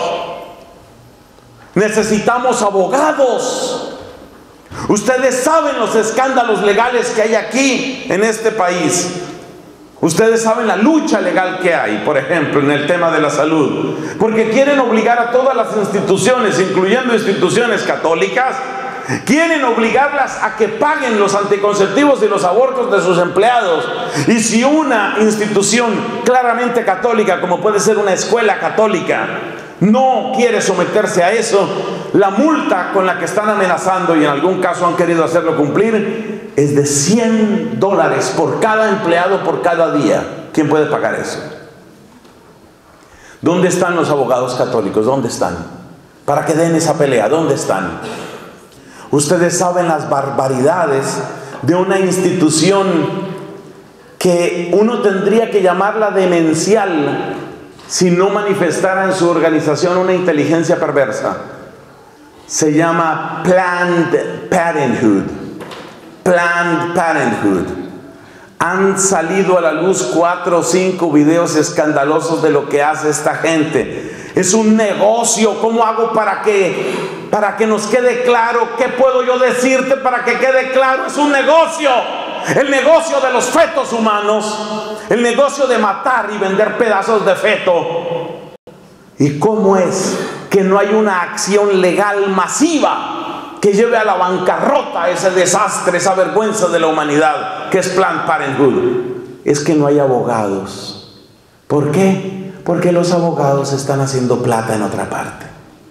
Necesitamos abogados. Ustedes saben los escándalos legales que hay aquí en este país. Ustedes saben la lucha legal que hay, por ejemplo, en el tema de la salud, porque quieren obligar a todas las instituciones, incluyendo instituciones católicas, quieren obligarlas a que paguen los anticonceptivos y los abortos de sus empleados. Y si una institución claramente católica, como puede ser una escuela católica, no quiere someterse a eso, la multa con la que están amenazando, y en algún caso han querido hacerlo cumplir, es de cien dólares por cada empleado por cada día. ¿Quién puede pagar eso? ¿Dónde están los abogados católicos? ¿Dónde están? Para que den esa pelea, ¿dónde están? Ustedes saben las barbaridades de una institución que uno tendría que llamarla demencial si no manifestara en su organización una inteligencia perversa. Se llama Planned Parenthood. Planned Parenthood. Han salido a la luz cuatro o cinco videos escandalosos de lo que hace esta gente. Es un negocio. ¿Cómo hago para que, para que nos quede claro? ¿Qué puedo yo decirte para que quede claro? Es un negocio. El negocio de los fetos humanos. El negocio de matar y vender pedazos de feto. ¿Y cómo es que no hay una acción legal masiva que lleve a la bancarrota ese desastre, esa vergüenza de la humanidad que es Planned Parenthood? Es que no hay abogados. ¿Por qué? Porque los abogados están haciendo plata en otra parte.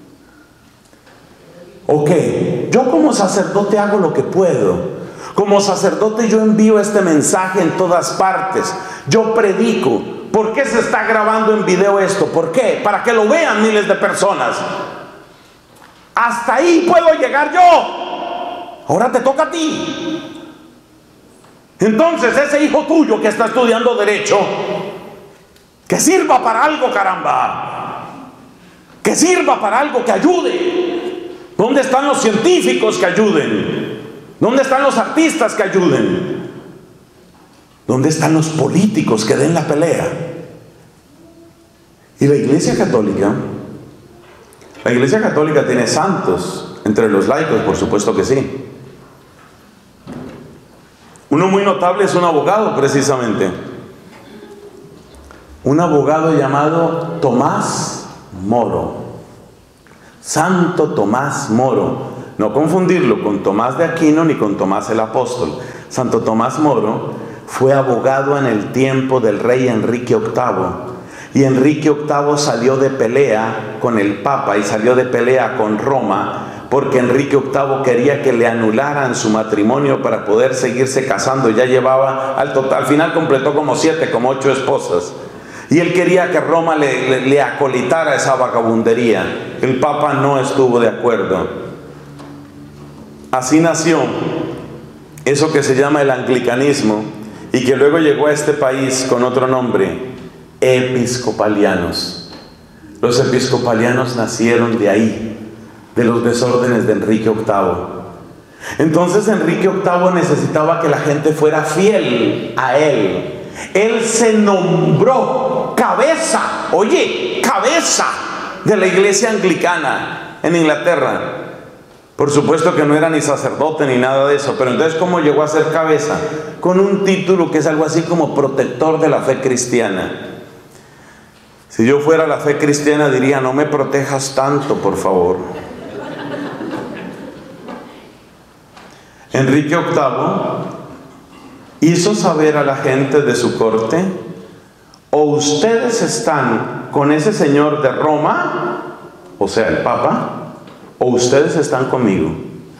Ok, yo como sacerdote hago lo que puedo. Como sacerdote yo envío este mensaje en todas partes. Yo predico. ¿Por qué se está grabando en video esto? ¿Por qué? Para que lo vean miles de personas. Hasta ahí puedo llegar yo. Ahora te toca a ti. Entonces ese hijo tuyo que está estudiando derecho, que sirva para algo, caramba. Que sirva para algo, que ayude. ¿Dónde están los científicos que ayuden? ¿Dónde están los artistas que ayuden? ¿Dónde están los políticos que den la pelea? Y la Iglesia Católica, la Iglesia Católica tiene santos entre los laicos, por supuesto que sí. Uno muy notable es un abogado, precisamente. Un abogado llamado Tomás Moro. Santo Tomás Moro. No confundirlo con Tomás de Aquino ni con Tomás el Apóstol. Santo Tomás Moro fue abogado en el tiempo del rey Enrique octavo. Y Enrique octavo salió de pelea con el Papa y salió de pelea con Roma, porque Enrique octavo quería que le anularan su matrimonio para poder seguirse casando. Ya llevaba, al total, al final completó como siete, como ocho esposas. Y él quería que Roma le, le, le acolitara esa vagabundería. El Papa no estuvo de acuerdo. Así nació eso que se llama el anglicanismo y que luego llegó a este país con otro nombre, episcopalianos. Los episcopalianos nacieron de ahí, de los desórdenes de Enrique octavo. Entonces Enrique octavo necesitaba que la gente fuera fiel a él. Él se nombró cabeza, oye, cabeza de la iglesia anglicana en Inglaterra. Por supuesto que no era ni sacerdote ni nada de eso, pero entonces ¿cómo llegó a ser cabeza? Con un título que es algo así como protector de la fe cristiana. Si yo fuera la fe cristiana diría, no me protejas tanto, por favor. Enrique octavo hizo saber a la gente de su corte, o ustedes están con ese señor de Roma, o sea, el Papa, o ustedes están conmigo.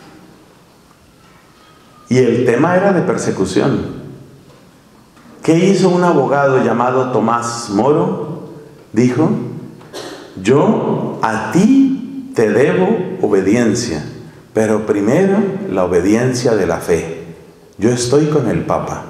Y el tema era de persecución. ¿Qué hizo un abogado llamado Tomás Moro? Dijo, yo a ti te debo obediencia, pero primero la obediencia de la fe. Yo estoy con el Papa.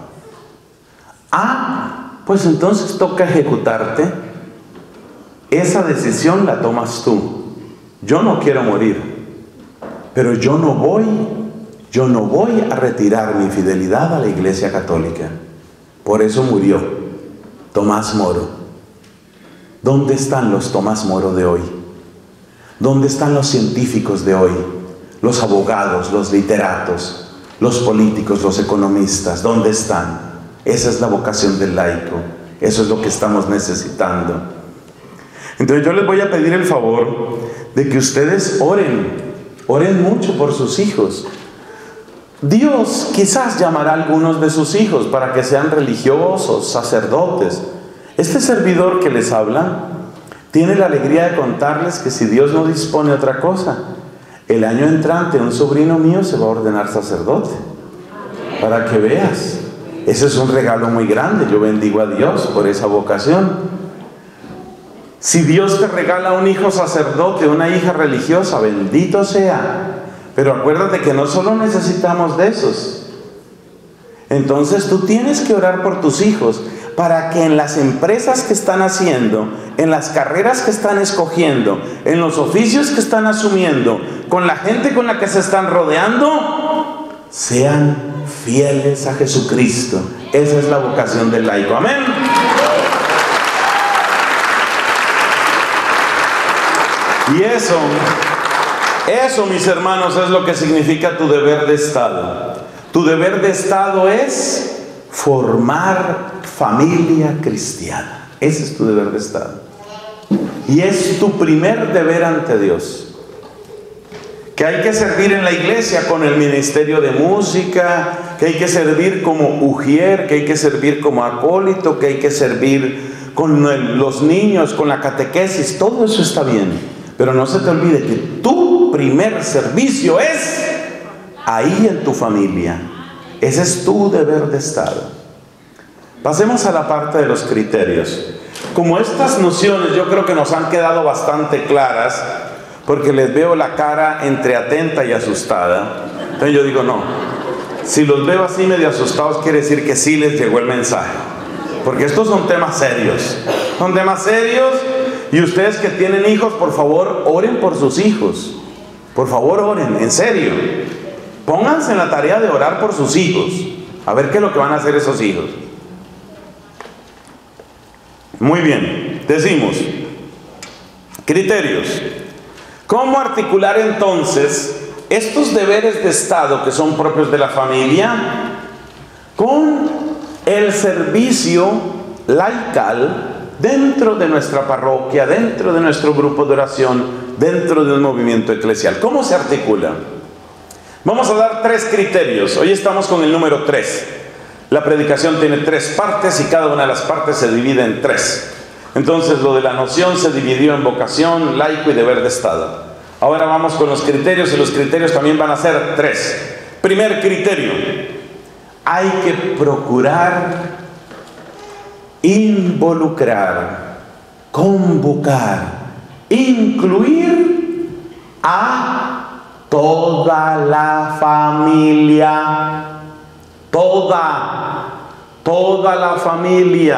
Ah, pues entonces toca ejecutarte. Esa decisión la tomas tú. Yo no quiero morir, pero yo no voy, yo no voy a retirar mi fidelidad a la Iglesia Católica. Por eso murió Tomás Moro. ¿Dónde están los Tomás Moro de hoy? ¿Dónde están los científicos de hoy? Los abogados, los literatos, los políticos, los economistas. ¿Dónde están? Esa es la vocación del laico. Eso es lo que estamos necesitando. Entonces yo les voy a pedir el favor de que ustedes oren, oren mucho por sus hijos. Dios quizás llamará a algunos de sus hijos para que sean religiosos, sacerdotes. Este servidor que les habla tiene la alegría de contarles que si Dios no dispone otra cosa, el año entrante un sobrino mío se va a ordenar sacerdote. Para que veas, ese es un regalo muy grande. Yo bendigo a Dios por esa vocación. Si Dios te regala un hijo sacerdote, una hija religiosa, bendito sea. Pero acuérdate que no solo necesitamos de esos. Entonces tú tienes que orar por tus hijos para que en las empresas que están haciendo, en las carreras que están escogiendo, en los oficios que están asumiendo, con la gente con la que se están rodeando, sean fieles a Jesucristo. Esa es la vocación del laico. Amén. Y eso, eso mis hermanos es lo que significa tu deber de Estado. Tu deber de Estado es formar familia cristiana. Ese es tu deber de Estado. Y es tu primer deber ante Dios. Que hay que servir en la iglesia con el ministerio de música, que hay que servir como ujier, que hay que servir como acólito, que hay que servir con el, los niños, con la catequesis. Todo eso está bien. Pero no se te olvide que tu primer servicio es ahí en tu familia. Ese es tu deber de Estado. Pasemos a la parte de los criterios. Como estas nociones yo creo que nos han quedado bastante claras, porque les veo la cara entre atenta y asustada. Entonces yo digo, no, si los veo así medio asustados quiere decir que sí les llegó el mensaje. Porque estos son temas serios. Son temas serios. Y ustedes que tienen hijos, por favor, oren por sus hijos. Por favor, oren, en serio. Pónganse en la tarea de orar por sus hijos. A ver qué es lo que van a hacer esos hijos. Muy bien, decimos, criterios. ¿Cómo articular entonces estos deberes de Estado que son propios de la familia con el servicio laical dentro de nuestra parroquia, dentro de nuestro grupo de oración, dentro de un movimiento eclesial? ¿Cómo se articula? Vamos a dar tres criterios. Hoy estamos con el número tres. La predicación tiene tres partes y cada una de las partes se divide en tres. Entonces lo de la noción se dividió en vocación, laico y deber de Estado. Ahora vamos con los criterios y los criterios también van a ser tres. Primer criterio: hay que procurar involucrar, convocar, incluir a toda la familia, toda, toda la familia.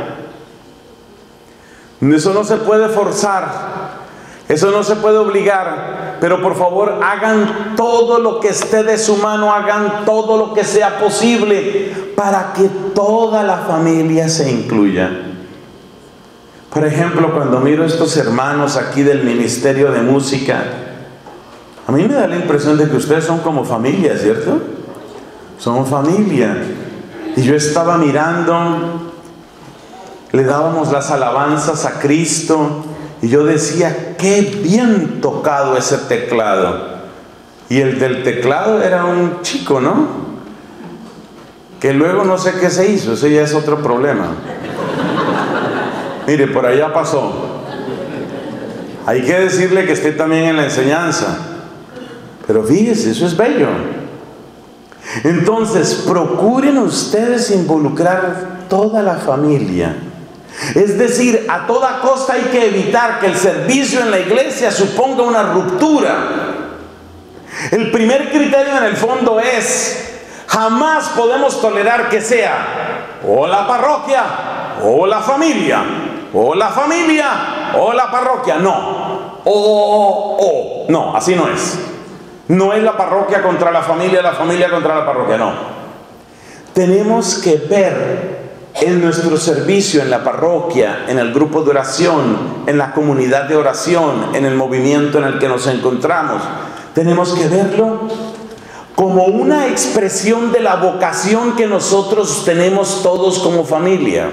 Eso no se puede forzar, eso no se puede obligar, pero por favor hagan todo lo que esté de su mano, hagan todo lo que sea posible para que toda la familia se incluya. Por ejemplo, cuando miro a estos hermanos aquí del Ministerio de Música, a mí me da la impresión de que ustedes son como familia, ¿cierto? Son familia. Y yo estaba mirando, le dábamos las alabanzas a Cristo, y yo decía, qué bien tocado ese teclado. Y el del teclado era un chico, ¿no? Que luego no sé qué se hizo, eso ya es otro problema. Mire, por allá pasó. Hay que decirle que esté también en la enseñanza. Pero fíjese, eso es bello. Entonces, procuren ustedes involucrar toda la familia. Es decir, a toda costa hay que evitar que el servicio en la iglesia suponga una ruptura. El primer criterio en el fondo es, jamás podemos tolerar que sea o la parroquia o la familia, o la familia o la parroquia. No, o, o, o, no, así no es. No es la parroquia contra la familia, la familia contra la parroquia, no. Tenemos que ver en nuestro servicio, en la parroquia, en el grupo de oración, en la comunidad de oración, en el movimiento en el que nos encontramos, tenemos que verlo como una expresión de la vocación que nosotros tenemos todos como familia.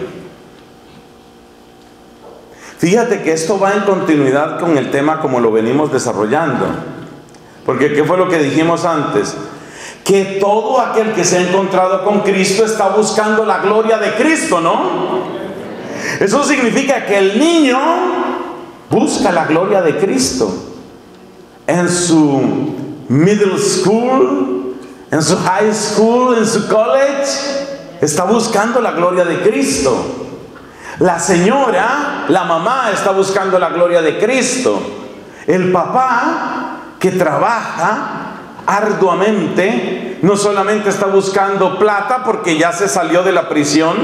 Fíjate que esto va en continuidad con el tema como lo venimos desarrollando. Porque ¿qué fue lo que dijimos antes? Que todo aquel que se ha encontrado con Cristo está buscando la gloria de Cristo, ¿no? Eso significa que el niño busca la gloria de Cristo. En su middle school, en su high school, en su college, está buscando la gloria de Cristo. La señora, la mamá, está buscando la gloria de Cristo. El papá, que trabaja arduamente, no solamente está buscando plata porque ya se salió de la prisión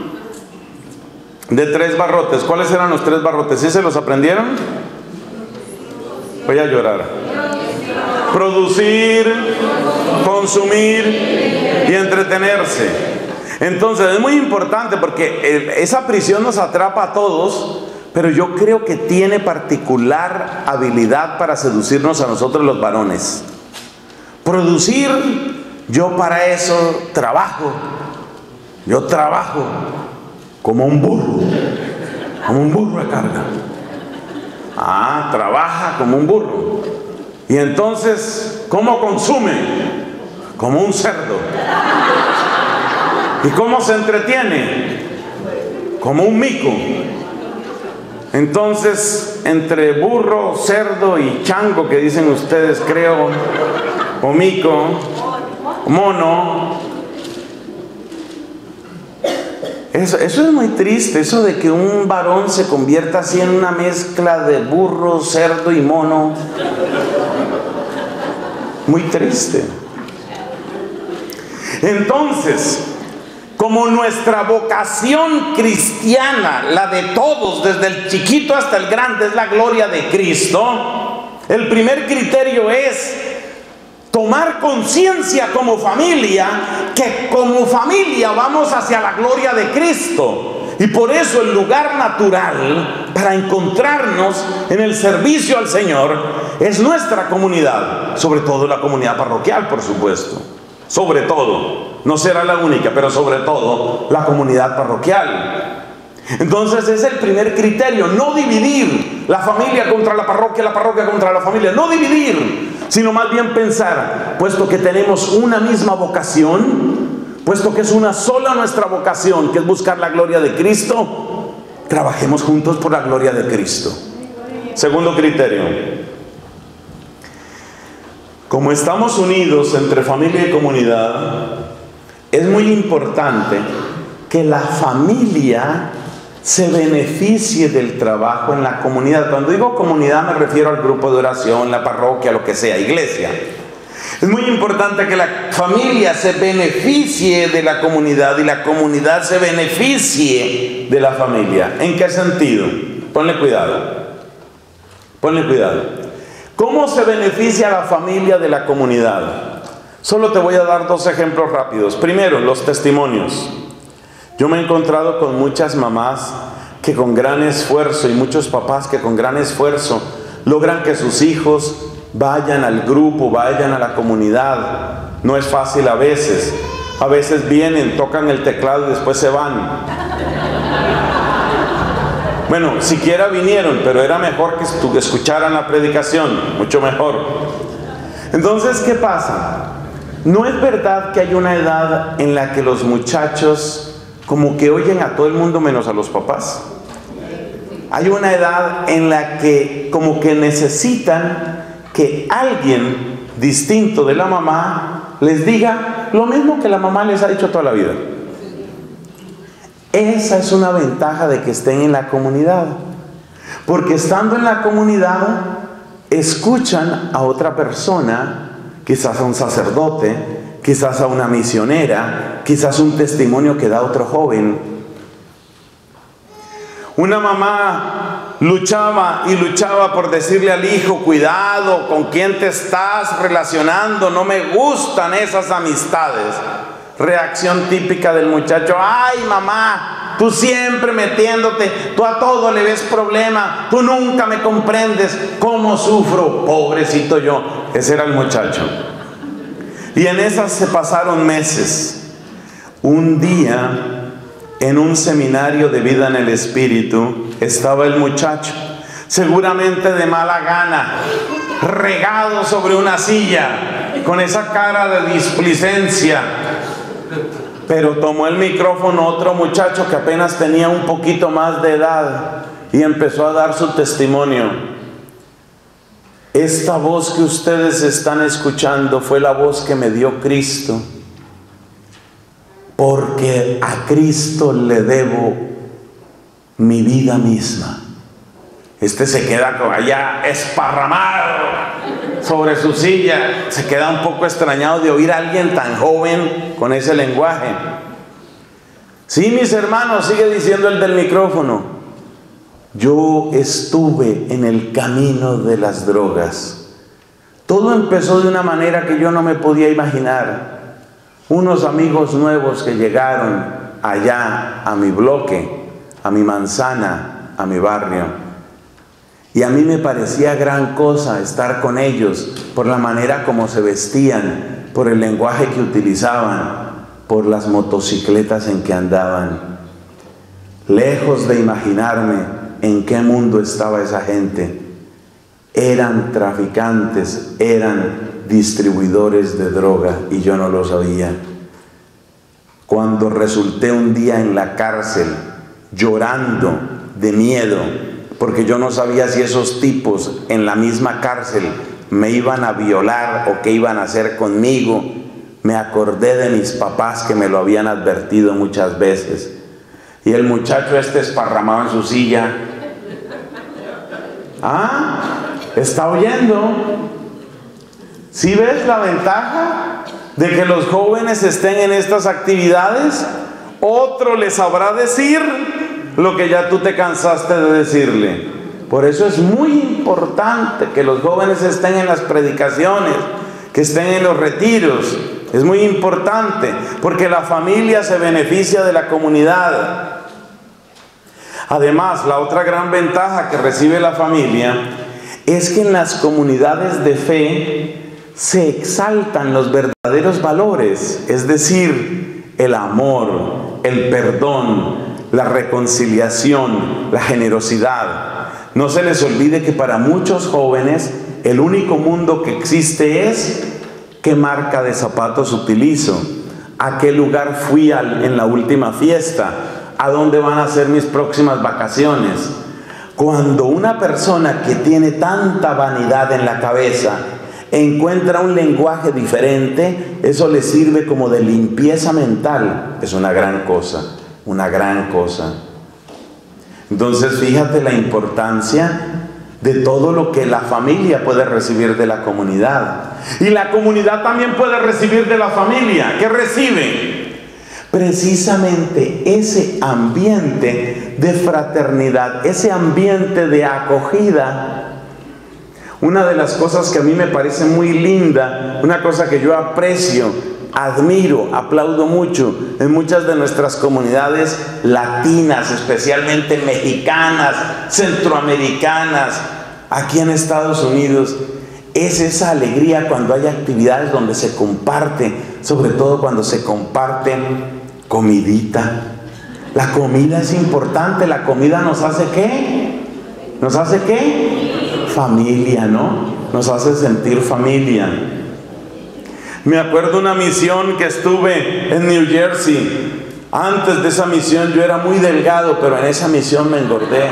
de tres barrotes. ¿Cuáles eran los tres barrotes? ¿Sí se los aprendieron? Voy a llorar. Producir, consumir y entretenerse. Entonces es muy importante porque esa prisión nos atrapa a todos, pero yo creo que tiene particular habilidad para seducirnos a nosotros los varones. Producir, yo para eso trabajo. Yo trabajo como un burro, como un burro de carga. Ah, trabaja como un burro. Y entonces, ¿cómo consume? Como un cerdo. ¿Y cómo se entretiene? Como un mico. Entonces, entre burro, cerdo y chango, que dicen ustedes, creo, o mico, mono, eso, eso es muy triste, eso de que un varón se convierta así en una mezcla de burro, cerdo y mono. Muy triste. Entonces, como nuestra vocación cristiana, la de todos, desde el chiquito hasta el grande, es la gloria de Cristo, el primer criterio es tomar conciencia como familia, que como familia vamos hacia la gloria de Cristo. Y por eso el lugar natural para encontrarnos en el servicio al Señor es nuestra comunidad, sobre todo la comunidad parroquial, por supuesto. Sobre todo, no será la única, pero sobre todo la comunidad parroquial. Entonces es el primer criterio, no dividir la familia contra la parroquia, la parroquia contra la familia, no dividir, sino más bien pensar, puesto que tenemos una misma vocación, puesto que es una sola nuestra vocación, que es buscar la gloria de Cristo, trabajemos juntos por la gloria de Cristo. Segundo criterio. Como estamos unidos entre familia y comunidad, es muy importante que la familia se beneficie del trabajo en la comunidad. Cuando digo comunidad me refiero al grupo de oración, la parroquia, lo que sea, iglesia. Es muy importante que la familia se beneficie de la comunidad y la comunidad se beneficie de la familia. ¿En qué sentido? Ponle cuidado. Ponle cuidado. ¿Cómo se beneficia la familia de la comunidad? Solo te voy a dar dos ejemplos rápidos. Primero, los testimonios. Yo me he encontrado con muchas mamás que con gran esfuerzo y muchos papás que con gran esfuerzo logran que sus hijos vayan al grupo, vayan a la comunidad. No es fácil a veces. A veces vienen, tocan el teclado y después se van. Bueno, siquiera vinieron, pero era mejor que escucharan la predicación, mucho mejor. Entonces, ¿qué pasa? No es verdad que hay una edad en la que los muchachos como que oyen a todo el mundo menos a los papás. Hay una edad en la que como que necesitan que alguien distinto de la mamá les diga lo mismo que la mamá les ha dicho toda la vida. Esa es una ventaja de que estén en la comunidad, porque estando en la comunidad escuchan a otra persona, quizás a un sacerdote, quizás a una misionera, quizás un testimonio que da otro joven. Una mamá luchaba y luchaba por decirle al hijo: cuidado con quién te estás relacionando, no me gustan esas amistades. Reacción típica del muchacho: ay mamá, tú siempre metiéndote, tú a todo le ves problema, tú nunca me comprendes, cómo sufro, pobrecito yo. Ese era el muchacho. Y en esas se pasaron meses. Un día, en un seminario de vida en el Espíritu, estaba el muchacho, seguramente de mala gana, regado sobre una silla, con esa cara de displicencia. Pero tomó el micrófono otro muchacho que apenas tenía un poquito más de edad y empezó a dar su testimonio. Esta voz que ustedes están escuchando fue la voz que me dio Cristo, porque a Cristo le debo mi vida misma. Este se queda allá esparramado sobre su silla, se queda un poco extrañado de oír a alguien tan joven con ese lenguaje. Sí, mis hermanos, sigue diciendo el del micrófono, yo estuve en el camino de las drogas. Todo empezó de una manera que yo no me podía imaginar. Unos amigos nuevos que llegaron allá a mi bloque, a mi manzana, a mi barrio. Y a mí me parecía gran cosa estar con ellos por la manera como se vestían, por el lenguaje que utilizaban, por las motocicletas en que andaban. Lejos de imaginarme en qué mundo estaba esa gente. Eran traficantes, eran distribuidores de droga y yo no lo sabía. Cuando resulté un día en la cárcel llorando de miedo, porque yo no sabía si esos tipos en la misma cárcel me iban a violar o qué iban a hacer conmigo, me acordé de mis papás que me lo habían advertido muchas veces. Y el muchacho este esparramado en su silla, ¿ah? ¿Está oyendo? ¿Sí ves la ventaja de que los jóvenes estén en estas actividades? Otro les sabrá decir lo que ya tú te cansaste de decirle. Por eso es muy importante que los jóvenes estén en las predicaciones, que estén en los retiros. Es muy importante porque la familia se beneficia de la comunidad. Además, la otra gran ventaja que recibe la familia es que en las comunidades de fe se exaltan los verdaderos valores, es decir, el amor, el perdón, la reconciliación, la generosidad. No se les olvide que para muchos jóvenes el único mundo que existe es qué marca de zapatos utilizo, a qué lugar fui al, en la última fiesta, a dónde van a ser mis próximas vacaciones. Cuando una persona que tiene tanta vanidad en la cabeza encuentra un lenguaje diferente, eso le sirve como de limpieza mental. Es una gran cosa, una gran cosa. Entonces, fíjate la importancia de todo lo que la familia puede recibir de la comunidad. Y la comunidad también puede recibir de la familia. ¿Qué recibe? Precisamente ese ambiente de fraternidad, ese ambiente de acogida. Una de las cosas que a mí me parece muy linda, una cosa que yo aprecio, admiro, aplaudo mucho en muchas de nuestras comunidades latinas, especialmente mexicanas, centroamericanas, aquí en Estados Unidos, es esa alegría cuando hay actividades donde se comparte, sobre todo cuando se comparte comidita. La comida es importante, la comida nos hace ¿qué? ¿Nos hace qué? Familia, ¿no? Nos hace sentir familia. Me acuerdo una misión que estuve en New Jersey. Antes de esa misión yo era muy delgado, pero en esa misión me engordé.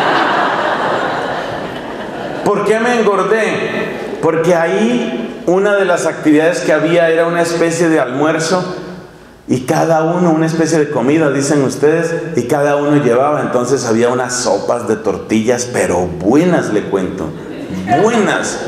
¿Por qué me engordé? Porque ahí una de las actividades que había era una especie de almuerzo y cada uno, una especie de comida, dicen ustedes, y cada uno llevaba. Entonces había unas sopas de tortillas, pero buenas, le cuento, buenas.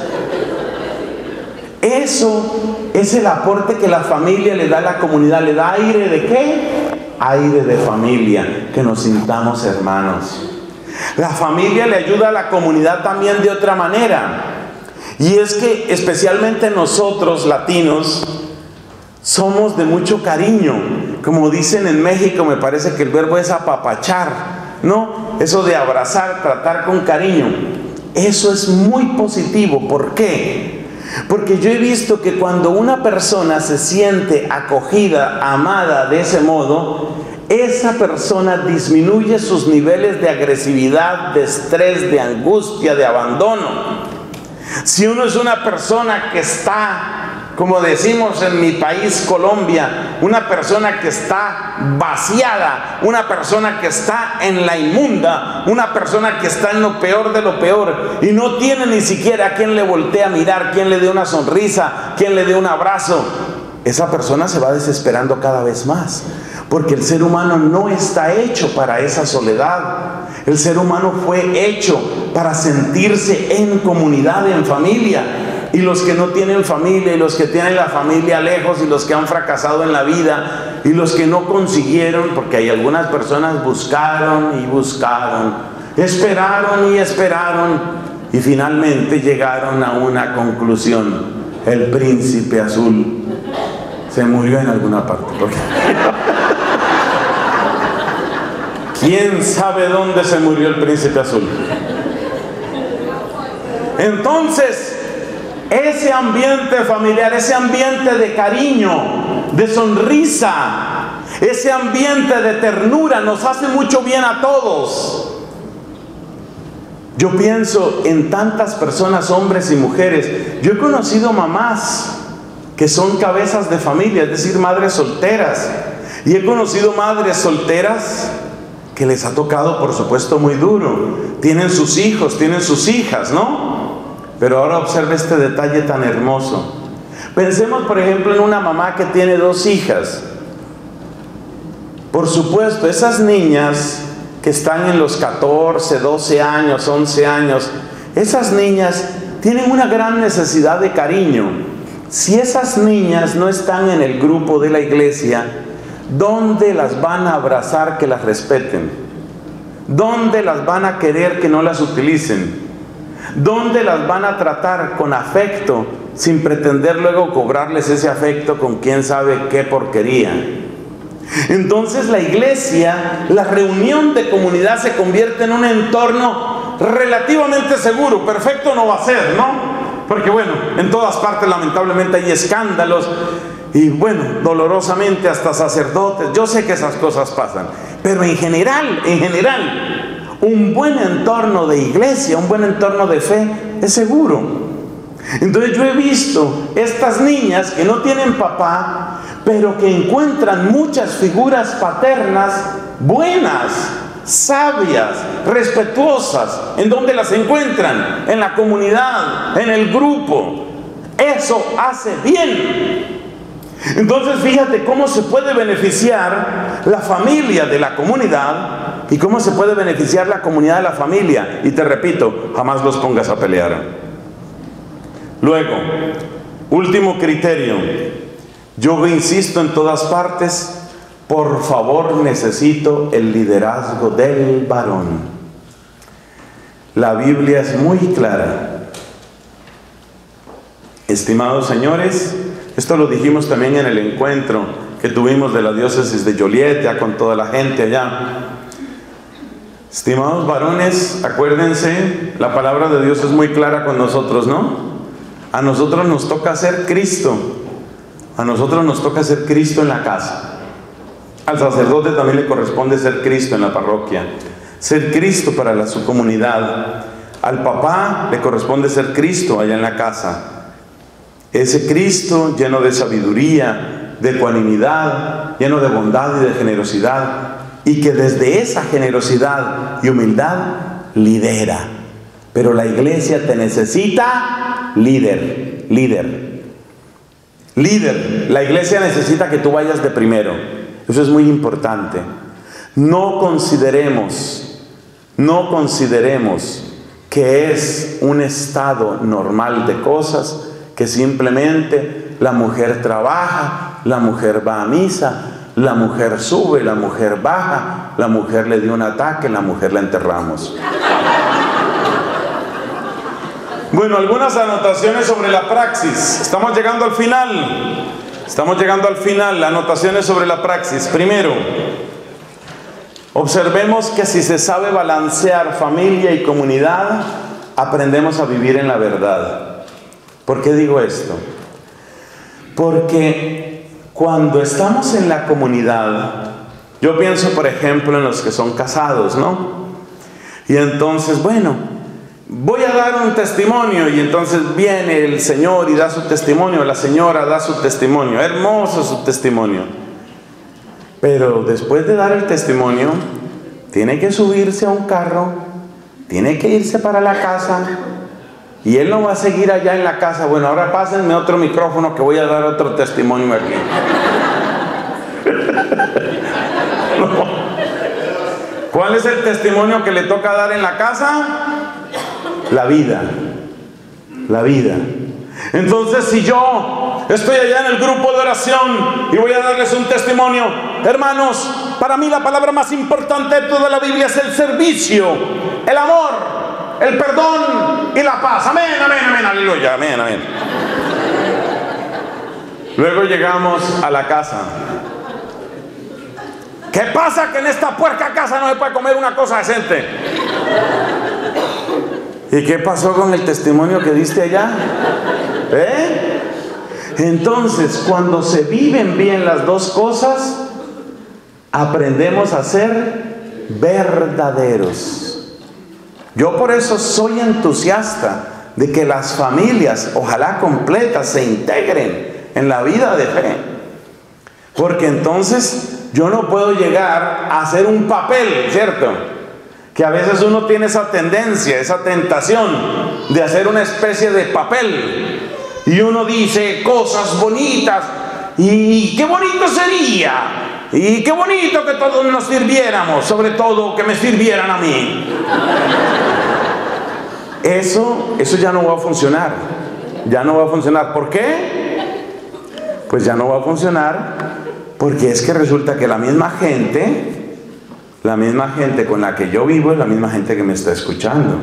Eso es el aporte que la familia le da a la comunidad. ¿Le da aire de qué? Aire de familia, que nos sintamos hermanos. La familia le ayuda a la comunidad también de otra manera. Y es que especialmente nosotros latinos somos de mucho cariño. Como dicen en México, me parece que el verbo es apapachar, ¿no? Eso de abrazar, tratar con cariño. Eso es muy positivo. ¿Por qué? Porque yo he visto que cuando una persona se siente acogida, amada de ese modo, esa persona disminuye sus niveles de agresividad, de estrés, de angustia, de abandono. Si uno es una persona que está, como decimos en mi país, Colombia, una persona que está vaciada, una persona que está en la inmunda, una persona que está en lo peor de lo peor y no tiene ni siquiera a quien le voltee a mirar, quien le dé una sonrisa, quien le dé un abrazo, esa persona se va desesperando cada vez más, porque el ser humano no está hecho para esa soledad. El ser humano fue hecho para sentirse en comunidad, en familia. Y los que no tienen familia, y los que tienen la familia lejos, y los que han fracasado en la vida, y los que no consiguieron, porque hay algunas personas buscaron y buscaron, esperaron y esperaron, y finalmente llegaron a una conclusión: el príncipe azul se murió en alguna parte. Porque ¿quién sabe dónde se murió el príncipe azul? Entonces, ese ambiente familiar, ese ambiente de cariño, de sonrisa, ese ambiente de ternura nos hace mucho bien a todos. Yo pienso en tantas personas, hombres y mujeres. Yo he conocido mamás que son cabezas de familia, es decir, madres solteras. Y he conocido madres solteras que les ha tocado, por supuesto, muy duro. Tienen sus hijos, tienen sus hijas, ¿no? Pero ahora observe este detalle tan hermoso. Pensemos, por ejemplo, en una mamá que tiene dos hijas. Por supuesto, esas niñas que están en los catorce, doce años, once años, esas niñas tienen una gran necesidad de cariño. Si esas niñas no están en el grupo de la iglesia, ¿dónde las van a abrazar que las respeten? ¿Dónde las van a querer que no las utilicen? ¿Dónde las van a tratar con afecto, sin pretender luego cobrarles ese afecto con quién sabe qué porquería? Entonces la iglesia, la reunión de comunidad, se convierte en un entorno relativamente seguro. Perfecto no va a ser, ¿no? Porque bueno, en todas partes lamentablemente hay escándalos y bueno, dolorosamente hasta sacerdotes. Yo sé que esas cosas pasan, pero en general, en general, un buen entorno de iglesia, un buen entorno de fe es seguro. Entonces yo he visto estas niñas que no tienen papá, pero que encuentran muchas figuras paternas buenas, sabias, respetuosas. ¿En dónde las encuentran? En la comunidad, en el grupo. Eso hace bien. Entonces fíjate cómo se puede beneficiar la familia de la comunidad y cómo se puede beneficiar la comunidad de la familia. Y te repito, jamás los pongas a pelear. Luego, último criterio, yo insisto en todas partes, por favor necesito el liderazgo del varón. La Biblia es muy clara. Estimados señores, esto lo dijimos también en el encuentro que tuvimos de la diócesis de Joliet, ya con toda la gente allá. Estimados varones, acuérdense, la palabra de Dios es muy clara con nosotros, ¿no? A nosotros nos toca ser Cristo. A nosotros nos toca ser Cristo en la casa. Al sacerdote también le corresponde ser Cristo en la parroquia. Ser Cristo para la, su comunidad. Al papá le corresponde ser Cristo allá en la casa. Ese Cristo lleno de sabiduría, de ecuanimidad, lleno de bondad y de generosidad. Y que desde esa generosidad y humildad lidera. Pero la iglesia te necesita líder, líder. Líder, la iglesia necesita que tú vayas de primero. Eso es muy importante. No consideremos, no consideremos que es un estado normal de cosas, que simplemente la mujer trabaja, la mujer va a misa, la mujer sube, la mujer baja, la mujer le dio un ataque, la mujer la enterramos. Bueno, algunas anotaciones sobre la praxis. Estamos llegando al final. Estamos llegando al final. Anotaciones sobre la praxis. Primero, observemos que si se sabe balancear familia y comunidad, aprendemos a vivir en la verdad. ¿Por qué digo esto? Porque cuando estamos en la comunidad, yo pienso por ejemplo en los que son casados, ¿no? Y entonces, bueno, voy a dar un testimonio, y entonces viene el señor y da su testimonio, la señora da su testimonio, hermoso su testimonio. Pero después de dar el testimonio, tiene que subirse a un carro, tiene que irse para la casa, y él no va a seguir allá en la casa. Bueno, ahora pásenme otro micrófono que voy a dar otro testimonio aquí. No. ¿Cuál es el testimonio que le toca dar en la casa? La vida, la vida. Entonces, si yo estoy allá en el grupo de oración y voy a darles un testimonio, hermanos, para mí la palabra más importante de toda la Biblia es el servicio, el amor, el perdón y la paz. Amén, amén, amén, aleluya, amén, amén. Luego llegamos a la casa. ¿Qué pasa? Que en esta puerca casa no se puede comer una cosa decente. ¿Y qué pasó con el testimonio que diste allá? ¿Eh? Entonces, cuando se viven bien las dos cosas, aprendemos a ser verdaderos. Yo por eso soy entusiasta de que las familias, ojalá completas, se integren en la vida de fe. Porque entonces yo no puedo llegar a hacer un papel, ¿cierto? Que a veces uno tiene esa tendencia, esa tentación de hacer una especie de papel. Y uno dice cosas bonitas. Y qué bonito sería. Y qué bonito que todos nos sirviéramos. Sobre todo que me sirvieran a mí. Eso, eso ya no va a funcionar. Ya no va a funcionar. ¿Por qué? Pues ya no va a funcionar. Porque es que resulta que la misma gente... La misma gente con la que yo vivo es la misma gente que me está escuchando.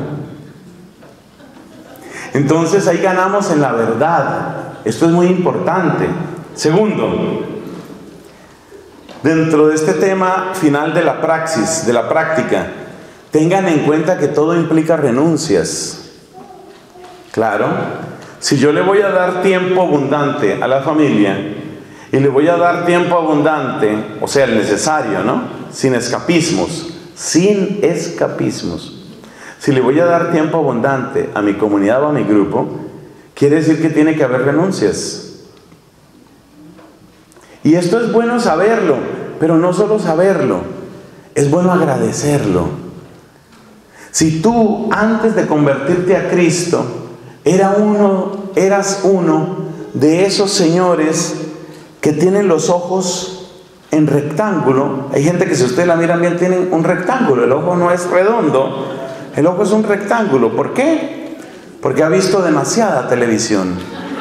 Entonces ahí ganamos en la verdad. Esto es muy importante. Segundo, dentro de este tema final de la praxis, de la práctica, tengan en cuenta que todo implica renuncias. Claro, si yo le voy a dar tiempo abundante a la familia y le voy a dar tiempo abundante, o sea, el necesario, ¿no? Sin escapismos, sin escapismos. Si le voy a dar tiempo abundante a mi comunidad o a mi grupo, quiere decir que tiene que haber renuncias. Y esto es bueno saberlo, pero no solo saberlo, es bueno agradecerlo. Si tú antes de convertirte a Cristo era uno, eras uno de esos señores que tienen los ojos en rectángulo. Hay gente que si ustedes la miran bien tienen un rectángulo, el ojo no es redondo, el ojo es un rectángulo. ¿Por qué? Porque ha visto demasiada televisión.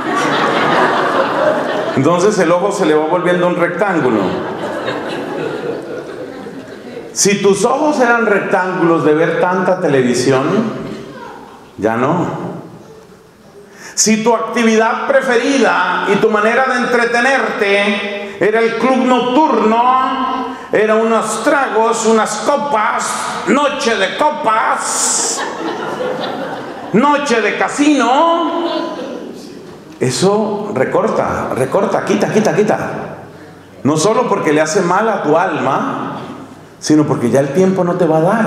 Entonces el ojo se le va volviendo un rectángulo. Si tus ojos eran rectángulos de ver tanta televisión, ya no. Si tu actividad preferida y tu manera de entretenerte era el club nocturno, era unos tragos, unas copas, noche de copas, noche de casino, eso recorta, recorta, quita, quita, quita. No solo porque le hace mal a tu alma, sino porque ya el tiempo no te va a dar.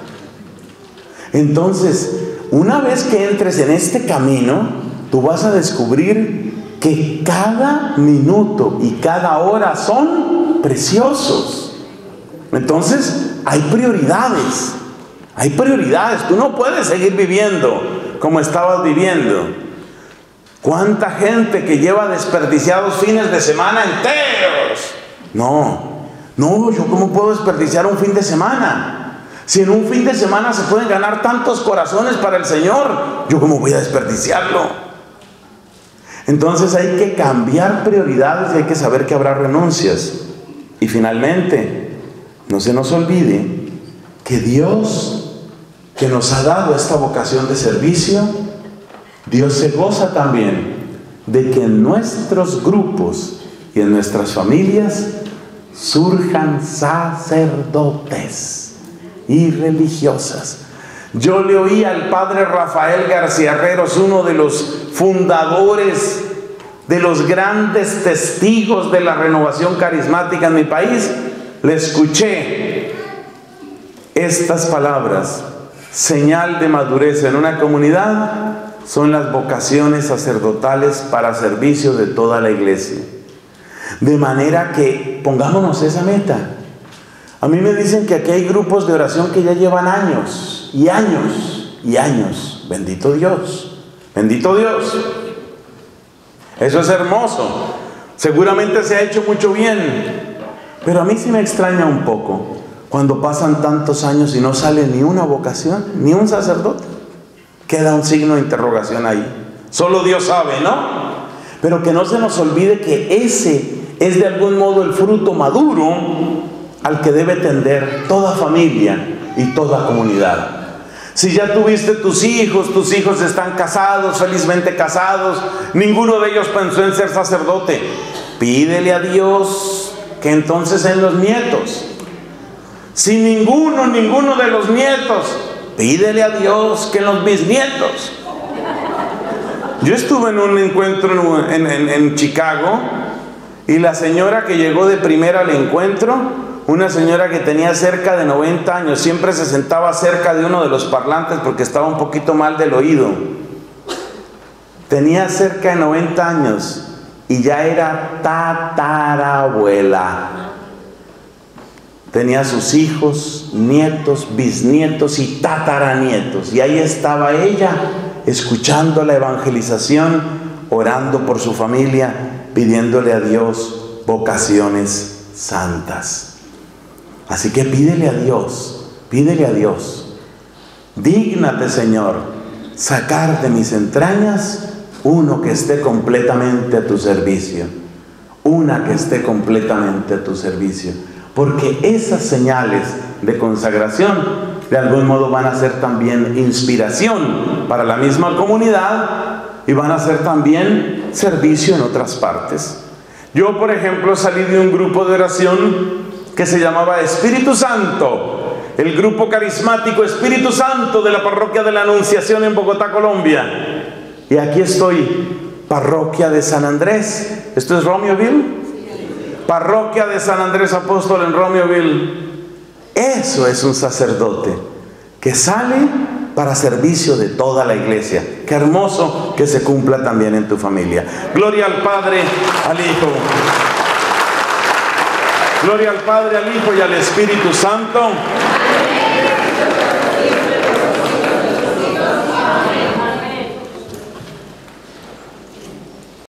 Entonces, una vez que entres en este camino, tú vas a descubrir que cada minuto y cada hora son preciosos. Entonces, hay prioridades. Hay prioridades. Tú no puedes seguir viviendo como estabas viviendo. ¿Cuánta gente que lleva desperdiciados fines de semana enteros? No, no, yo cómo puedo desperdiciar un fin de semana. Si en un fin de semana se pueden ganar tantos corazones para el Señor, yo cómo voy a desperdiciarlo. Entonces hay que cambiar prioridades y hay que saber que habrá renuncias. Y finalmente, no se nos olvide que Dios, que nos ha dado esta vocación de servicio, Dios se goza también de que en nuestros grupos y en nuestras familias surjan sacerdotes y religiosas. Yo le oí al padre Rafael García Herreros, uno de los fundadores, de los grandes testigos de la renovación carismática en mi país, le escuché estas palabras: señal de madurez en una comunidad son las vocaciones sacerdotales para servicio de toda la iglesia. De manera que pongámonos esa meta. A mí me dicen que aquí hay grupos de oración que ya llevan años y años y años. Bendito Dios, bendito Dios. Eso es hermoso. Seguramente se ha hecho mucho bien. Pero a mí sí me extraña un poco cuando pasan tantos años y no sale ni una vocación, ni un sacerdote. Queda un signo de interrogación ahí. Solo Dios sabe, ¿no? Pero que no se nos olvide que ese es de algún modo el fruto maduro al que debe tender toda familia y toda comunidad. Si ya tuviste tus hijos, tus hijos están casados, felizmente casados, ninguno de ellos pensó en ser sacerdote, pídele a Dios que entonces en los nietos. Si ninguno, ninguno de los nietos, pídele a Dios que en los bisnietos. Yo estuve en un encuentro en, en, en Chicago, y la señora que llegó de primera al encuentro, una señora que tenía cerca de noventa años, siempre se sentaba cerca de uno de los parlantes porque estaba un poquito mal del oído. Tenía cerca de noventa años y ya era tatarabuela. Tenía sus hijos, nietos, bisnietos y tataranietos. Y ahí estaba ella, escuchando la evangelización, orando por su familia, pidiéndole a Dios vocaciones santas. Así que pídele a Dios, pídele a Dios, dígnate, Señor, sacar de mis entrañas uno que esté completamente a tu servicio, una que esté completamente a tu servicio, porque esas señales de consagración de algún modo van a ser también inspiración para la misma comunidad y van a ser también servicio en otras partes. Yo, por ejemplo, salí de un grupo de oración que se llamaba Espíritu Santo, el grupo carismático Espíritu Santo de la parroquia de la Anunciación en Bogotá, Colombia. Y aquí estoy, parroquia de San Andrés. ¿Esto es Romeoville? Parroquia de San Andrés Apóstol en Romeoville. Eso es un sacerdote que sale para servicio de toda la iglesia. Qué hermoso que se cumpla también en tu familia. Gloria al Padre, al Hijo. Gloria al Padre, al Hijo y al Espíritu Santo.